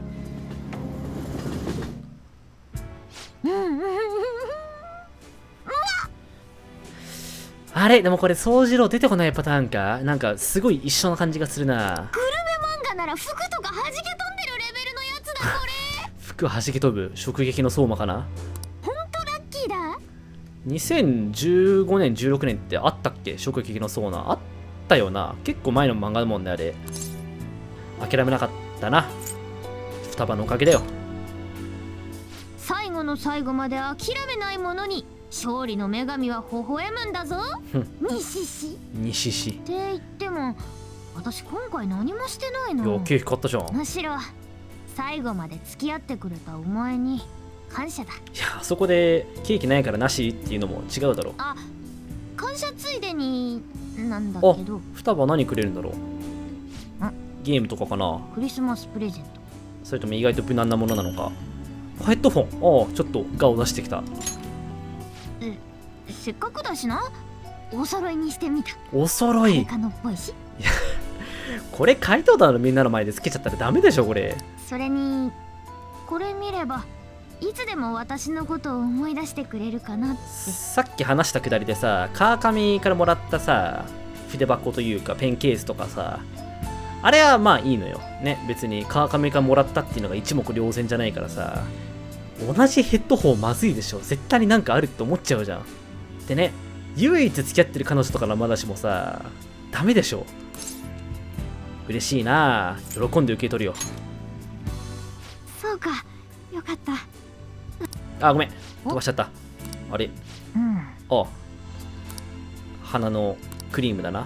あれでもこれ掃除郎出てこないパターンか。なんかすごい一緒な感じがするな。 グルメ漫画なら服とか弾け飛んでるレベルのやつだこれ。 服弾け飛ぶ直撃の相馬かな。 ほんとラッキーだ。 にせんじゅうごねんじゅうろくねんってあったっけ、直撃の相馬。あったよな。結構前の漫画だもんねあれ。諦めなかったな、双葉のおかげだよ。 最後の最後まで諦めない者に勝利の女神は微笑むんだぞ。西氏西氏って言っても私今回何もしてないの。 いやケーキ買ったじゃん。 むしろ最後まで付き合ってくれたお前に感謝だ。 いやあそこでケーキないからなしっていうのも違うだろう。 あ、感謝ついでになんだあけど。 双葉何くれるんだろう。ゲームとかかな。 クリスマスプレゼント。 それとも意外と無難なものなのか。ヘッドフォン。ああちょっとガを出してきた。 え、せっかくだしな、お揃いにしてみた。 お揃い。 カノっぽいし。 これ怪盗団のみんなの前でつけちゃったらダメでしょこれ。 それにこれ見ればいつでも私のことを思い出してくれるかなって。 さっき話したくだりでさ、川上からもらったさ筆箱というかペンケースとかさ、あれはまあいいのよね。別に川上からもらったっていうのが一目瞭然じゃないからさ。同じヘッドホンまずいでしょ。絶対になんかあるって思っちゃうじゃん。でね、唯一付き合ってる彼女とかのまだしもさダメでしょ。嬉しいなぁ、喜んで受け取るよ。 そうか、よかった。 あ、ごめん飛ばしちゃった。あれ、 うん、 あ、鼻のクリームだな。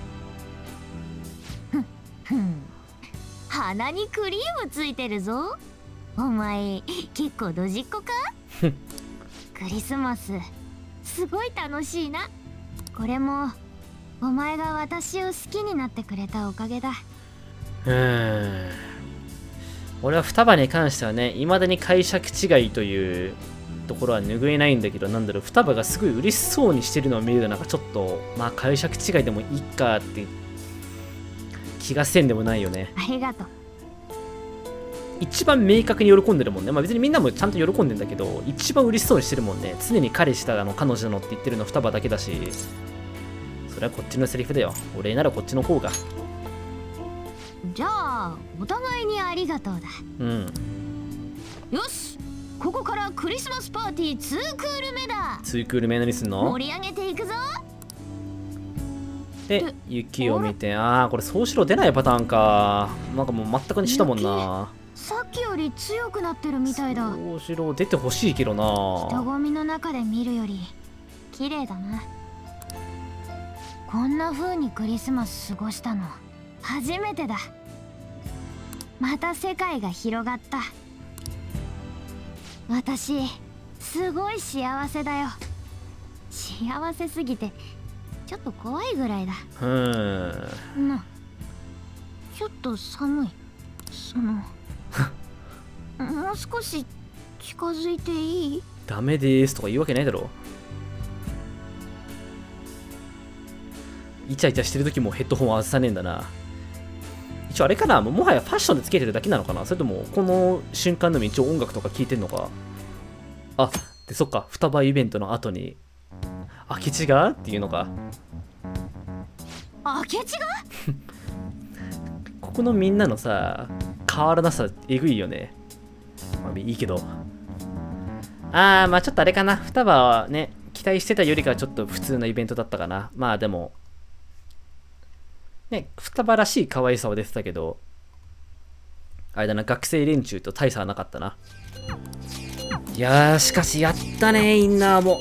ふん、鼻にクリームついてるぞ。お前結構ドジっ子か。クリスマスすごい楽しいな。これもお前が私を好きになってくれたおかげだ。 うーん、俺は双葉に関してはね、いまだに解釈違いというところは拭えないんだけど、なんだろう、双葉がすごい嬉しそうにしてるのを見るとなんかちょっとまあ解釈違いでもいいかって気がせんでもないよね。 ありがとう。 一番明確に喜んでるもんね。まあ別にみんなもちゃんと喜んでんだけど、一番嬉しそうにしてるもんね。常に彼氏だの彼女なのって言ってるの双葉だけだし、それはこっちのセリフだよ。俺ならこっちの方が。 じゃあお互いにありがとうだ。 うん。 よし、ここからクリスマスパーティーにクール目だ。 にクール目何すんの？ 盛り上げていくぞ。 で雪を見て、ああこれ総四郎出ないパターンか。なんかもう全くにしたもんな。 さっきより強くなってるみたいだ。 総四郎出てほしいけどな。 人混みの中で見るより綺麗だな。こんな風にクリスマス過ごしたの初めてだ。また世界が広がった。私すごい幸せだよ。幸せすぎてちょっと怖いぐらいだ。 うーんな、ちょっと寒い。そのもう少し近づいていい？ ダメですとか言うわけないだろ。イチャイチャしてる時もヘッドホンは外さねえんだな。一応あれかな、もはやファッションでつけてるだけなのかな、それともこの瞬間でも一応音楽とか聴いてんのか。あ、でそっか、双葉イベントの後に明智がっていうのか。 明智がここのみんなのさ変わらなさえぐいよね。まあいいけど、あーまあちょっとあれかな、双葉はね期待してたよりかはちょっと普通のイベントだったかな。まあでもね、双葉らしい可愛さは出てたけど、あれだな、学生連中と大差はなかったな。いやーしかしやったね、インナーも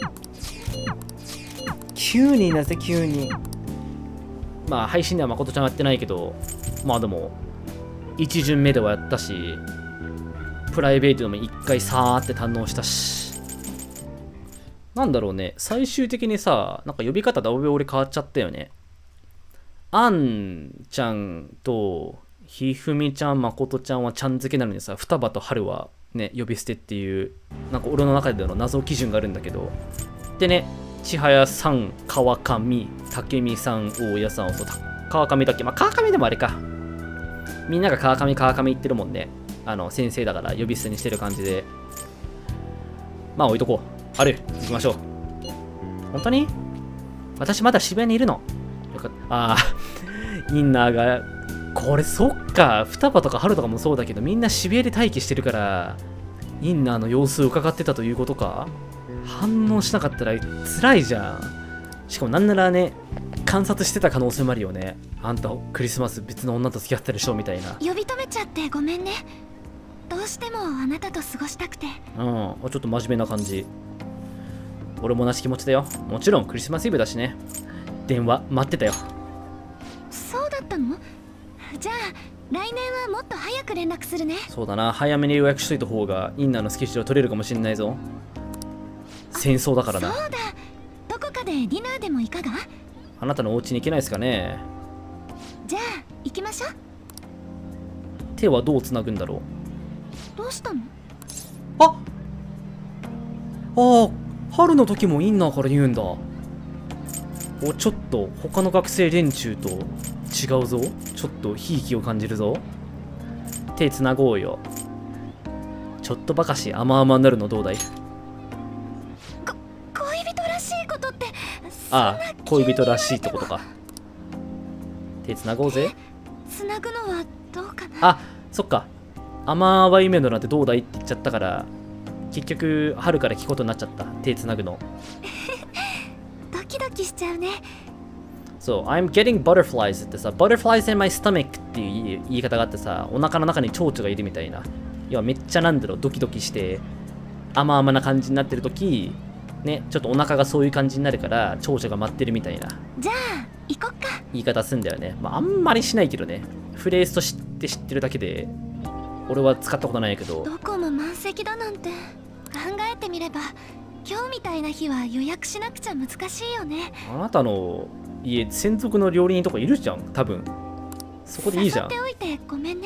きゅうにんだぜ、きゅうにん。まあ配信では誠ちゃんはやってないけど、まあでもいち巡目ではやったし、プライベートでもいっかいさーって堪能したし、なんだろうね、最終的にさ、なんか呼び方だいぶ俺変わっちゃったよね。あんちゃんとひふみちゃん、まことちゃんはちゃん付けなのにさ、双葉と春はね、呼び捨てっていう、なんか俺の中での謎基準があるんだけど、でね、千早さん、川上、武美さん、大家さん、そう、川上だっけ、まあ、川上でもあれか。みんなが川上、川上言ってるもんね。あの、先生だから呼び捨てにしてる感じで。まあ置いとこう。春、行きましょう。本当に？私まだ渋谷にいるの。よかった。ああ、インナーが、これそっか、双葉とか春とかもそうだけど、みんな渋谷で待機してるから、インナーの様子を伺ってたということか？反応しなかったら辛いじゃん。しかもなんならね、観察してた可能性もあるよね。あんたクリスマス別の女と付き合ってたでしょみたいな。 呼び止めちゃってごめんね。どうしてもあなたと過ごしたくて。 うん、ちょっと真面目な感じ。俺も同じ気持ちだよ。もちろんクリスマスイブだしね。電話待ってたよ。 そうだったの？じゃあ来年はもっと早く連絡するね。 そうだな、早めに予約しといた方がインナーのスケジュール取れるかもしれないぞ。戦争だからな。 そうだ、どこかでディナーでもいかが？ あなたのお家に行けないですかね。 じゃあ行きましょう。 手はどうつなぐんだろう。 どうしたの？ あああ、春の時もインナーから言うんだ。お、ちょっと他の学生連中と違うぞ。ちょっとひいきを感じるぞ。手つなごうよ。ちょっとばかし甘々になるのどうだい？ こ恋人らしいことって。 ああ、恋人らしいってことか。手つなごうぜ。 つなぐのはどうかな。 あ、そっか。甘々夢のなんてどうだいって言っちゃったから、結局春から聞くことになっちゃった。手つなぐの。 ドキドキしちゃうね。 そう、I'm getting butterflies ってさ、butterflies in my stomach っていう言い方があってさ、お腹の中に蝶々がいるみたいな。要はめっちゃなんだろう、ドキドキして、甘々な感じになってるとき、ね、ちょっとお腹がそういう感じになるから、蝶々が待ってるみたいな。 じゃあ、行こっか。 言い方すんだよね。まあ、あんまりしないけどね。フレーズとして知ってるだけで、俺は使ったことないけど。 どこも満席だなんて。考えてみれば、今日みたいな日は予約しなくちゃ難しいよね。 あなたの家、専属の料理人とかいるじゃん、多分。そこでいいじゃん。 誘っておいてごめんね。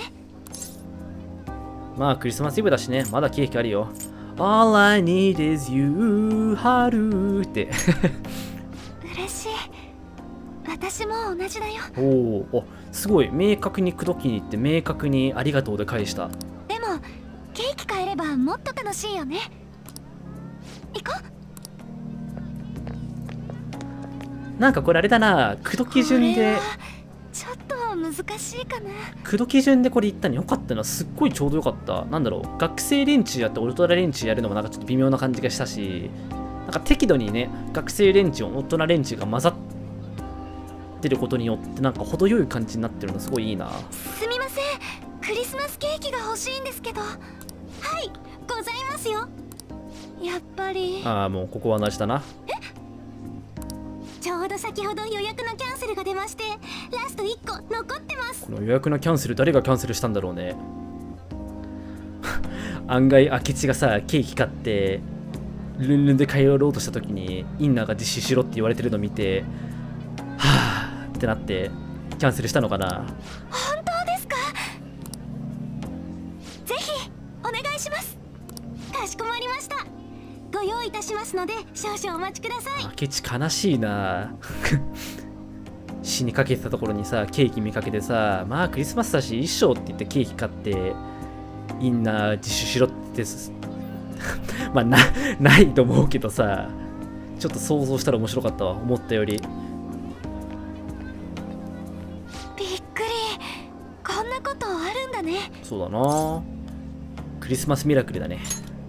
まあ、クリスマスイブだしね、まだケーキあるよ。All I need is you, 春って。 嬉しい。私も同じだよ。 おお、すごい。明確に口説きに行って、明確にありがとうで返した。 でも、ケーキ買えればもっと楽しいよね。行こう。なんかこれあれだな、口説き順で。 ちょっと難しいかな。 口説き順でこれ言ったのよかったな。すっごいちょうどよかった。なんだろう、学生連中やってオルトラ連中やるのもなんかちょっと微妙な感じがしたし、なんか適度にね、学生連中、大人連中が混ざっってることによってなんか程よい感じになってるのすごいいいな。 すみません、クリスマスケーキが欲しいんですけど。はい、ございますよ。やっぱり。 ああ、もうここは同じだな。 ちょうど先ほど予約のキャンセルが出まして、ラストいっこ残ってます。 この予約のキャンセル誰がキャンセルしたんだろうね。案外明智がさケーキ買ってルンルンで帰ろうとした時にインナーが実施しろって言われてるのを見てはぁってなってキャンセルしたのかな。 本当ですか？ぜひお願いします。かしこまりました。ご用意いたしますので少々お待ちください。 明智悲しいな。死にかけてたところにさケーキ見かけてさ、まあクリスマスだし一生って言ってケーキ買ってインナー自首しろってまあ な, ないと思うけどさ、ちょっと想像したら面白かったわ、思ったより。 びっくり、こんなことあるんだね。 そうだな、クリスマスミラクルだね。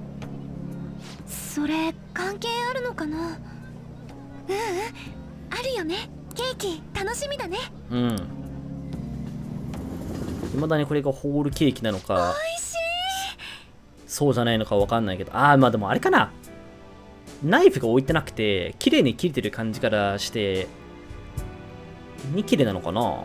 それ関係あるのかな？うんうん、あるよね。ケーキ楽しみだね。 うん、未だにこれがホールケーキなのかおいしい、 そうじゃないのかわかんないけど、ああまあでもあれかな、ナイフが置いてなくて綺麗に切れてる感じからしてに綺麗なのかな。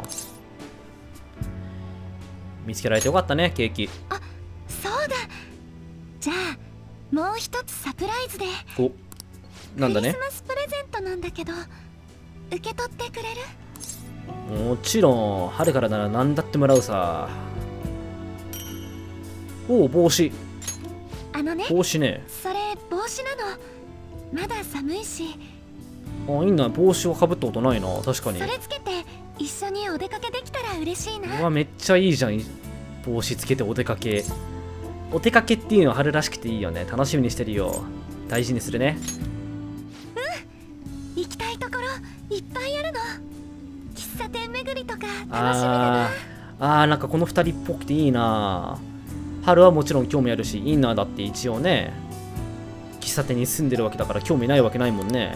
見つけられてよかったね、ケーキ。 あ、そうだ。じゃあもう一つサプライズで。 お、なんだね。 クリスマスプレゼントなんだけど受け取ってくれる？ もちろん春からなら何だってもらうさ。おお、帽子。 あのね、 帽子ね。 それ帽子なの。まだ寒いし。 あ、いいな、帽子をかぶったことないな。確かに。 それつけて一緒にお出かけできたら嬉しいな。 うわ、めっちゃいいじゃん、帽子つけてお出かけ。お出かけっていうのは春らしくていいよね。楽しみにしてるよ。大事にするね。 うん、行きたいところいっぱいあるの。喫茶店巡りとか楽しみだな。 あーあー、なんかこのふたりっぽくていいな。春はもちろん興味あるし、インナーだって一応ね喫茶店に住んでるわけだから興味ないわけないもんね。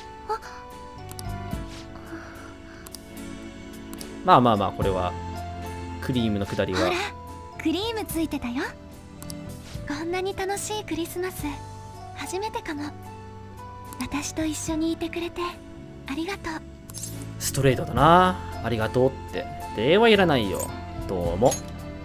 まあまあまあ、これはクリームのくだりは。 ほら、クリームついてたよ。こんなに楽しいクリスマス初めてかも。私と一緒にいてくれてありがとう。 ストレートだな。ありがとうって。礼はいらないよ。どうも。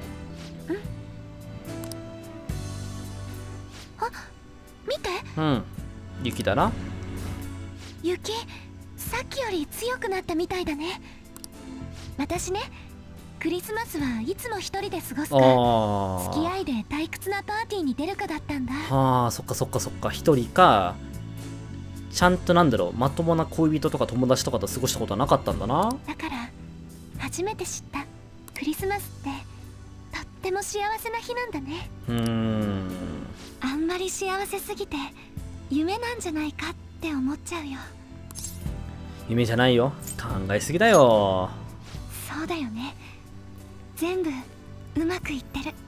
見て。 うん、雪だな。 雪、さっきより強くなったみたいだね。私ね、クリスマスはいつも一人で過ごすか、 あ付き合いで退屈なパーティーに出るかだったんだ。 ああ、そっかそっかそっか。一人か、ちゃんとなんだろう、まともな恋人とか友達とかと過ごしたことはなかったんだな。 だから初めて知った。クリスマスってとっても幸せな日なんだね。 うーん、 あんまり幸せすぎて夢なんじゃないかって思っちゃうよ。 夢じゃないよ。考えすぎだよ。 そうだよね。全部うまくいってる。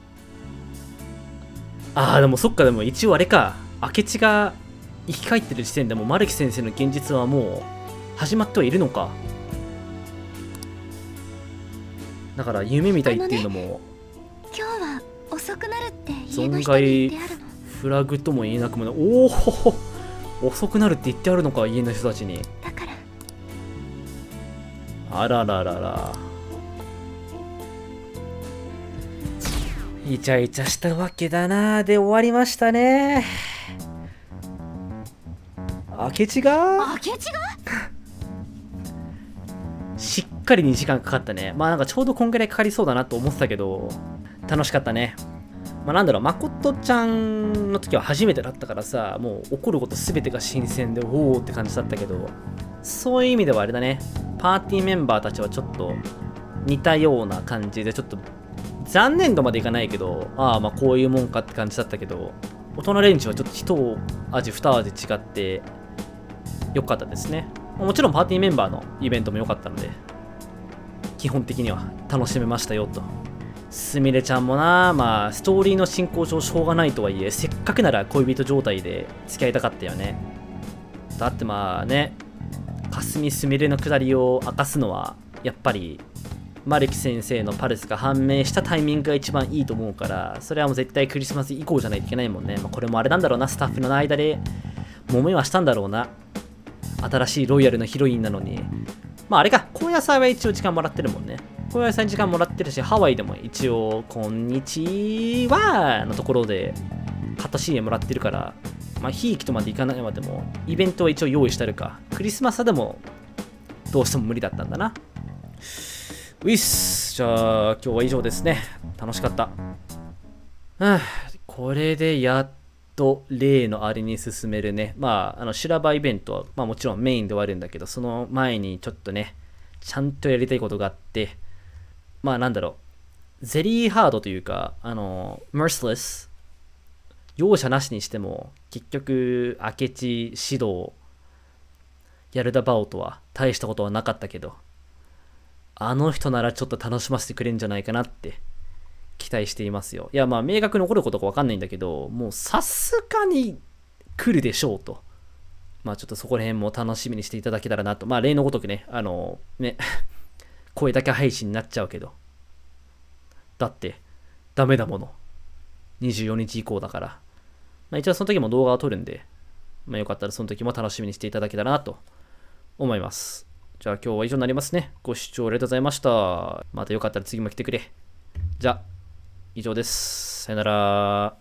ああ、でもそっか、でも一応あれか、明智が生き返ってる時点でも丸木先生の現実はもう始まってはいるのか。だから夢みたいっていうのも、 今日は遅くなるって家の人に言ってあるの。 フラグとも言えなくもない。おお、遅くなるって言ってあるのか、家の人たちに。 だからあらららら、イチャイチャしたわけだな。で終わりましたね。明智が明智がしっかりにじかんかかったね。まあなんかちょうどこんぐらいかかりそうだなと思ってたけど、楽しかったね。まあなんだろう、まことちゃんの時は初めてだったからさ、もう起こること全てが新鮮でおおって感じだったけど、そういう意味ではあれだね、パーティーメンバーたちはちょっと似たような感じで、ちょっと残念度までいかないけど、ああまあこういうもんかって感じだったけど、大人レンジはちょっと一味二味違って良かったですね。もちろんパーティーメンバーのイベントも良かったので、基本的には楽しめましたよと。すみれちゃんもな、まあストーリーの進行上しょうがないとはいえ、せっかくなら恋人状態で付き合いたかったよね。だってまあね、 霞すみれの下りを明かすのはやっぱりマルキ先生のパルスが判明したタイミングが一番いいと思うから、それはもう絶対クリスマス以降じゃないといけないもんね。まあ、これもあれなんだろうな、スタッフの間で揉めはしたんだろうな。新しいロイヤルのヒロインなのに。まああれか、高野菜は一応時間もらってるもんね。高野菜に時間もらってるし、ハワイでも一応、こんにちはのところで、カット シーエム もらってるから、まあ、ひいきとまでいかないまでも、イベントは一応用意してあるか。クリスマスでも、どうしても無理だったんだな。ウィス、じゃあ、今日は以上ですね。楽しかった。はあ、これでやっと例のあれに進めるね。まあ、あの、修羅場イベントは、まあもちろんメインではあるんだけど、その前にちょっとね、ちゃんとやりたいことがあって、まあなんだろう、ゼリーハードというか、あの、merciless、容赦なしにしても、結局、明智指導、ヤルダバオとは大したことはなかったけど、あの人ならちょっと楽しませてくれるんじゃないかなって期待していますよ。いや、まあ、明確に起こることかわかんないんだけど、もうさすがに来るでしょうと。まあ、ちょっとそこら辺も楽しみにしていただけたらなと。まあ、例のごとくね、あの、ね、声だけ配信になっちゃうけど。だって、ダメだもの。にじゅうよっか以降だから。まあ、一応その時も動画を撮るんで、まあ、よかったらその時も楽しみにしていただけたらなと思います。じゃあ今日は以上になりますね。ご視聴ありがとうございました。またよかったら次も来てくれ。じゃあ、以上です。さよなら。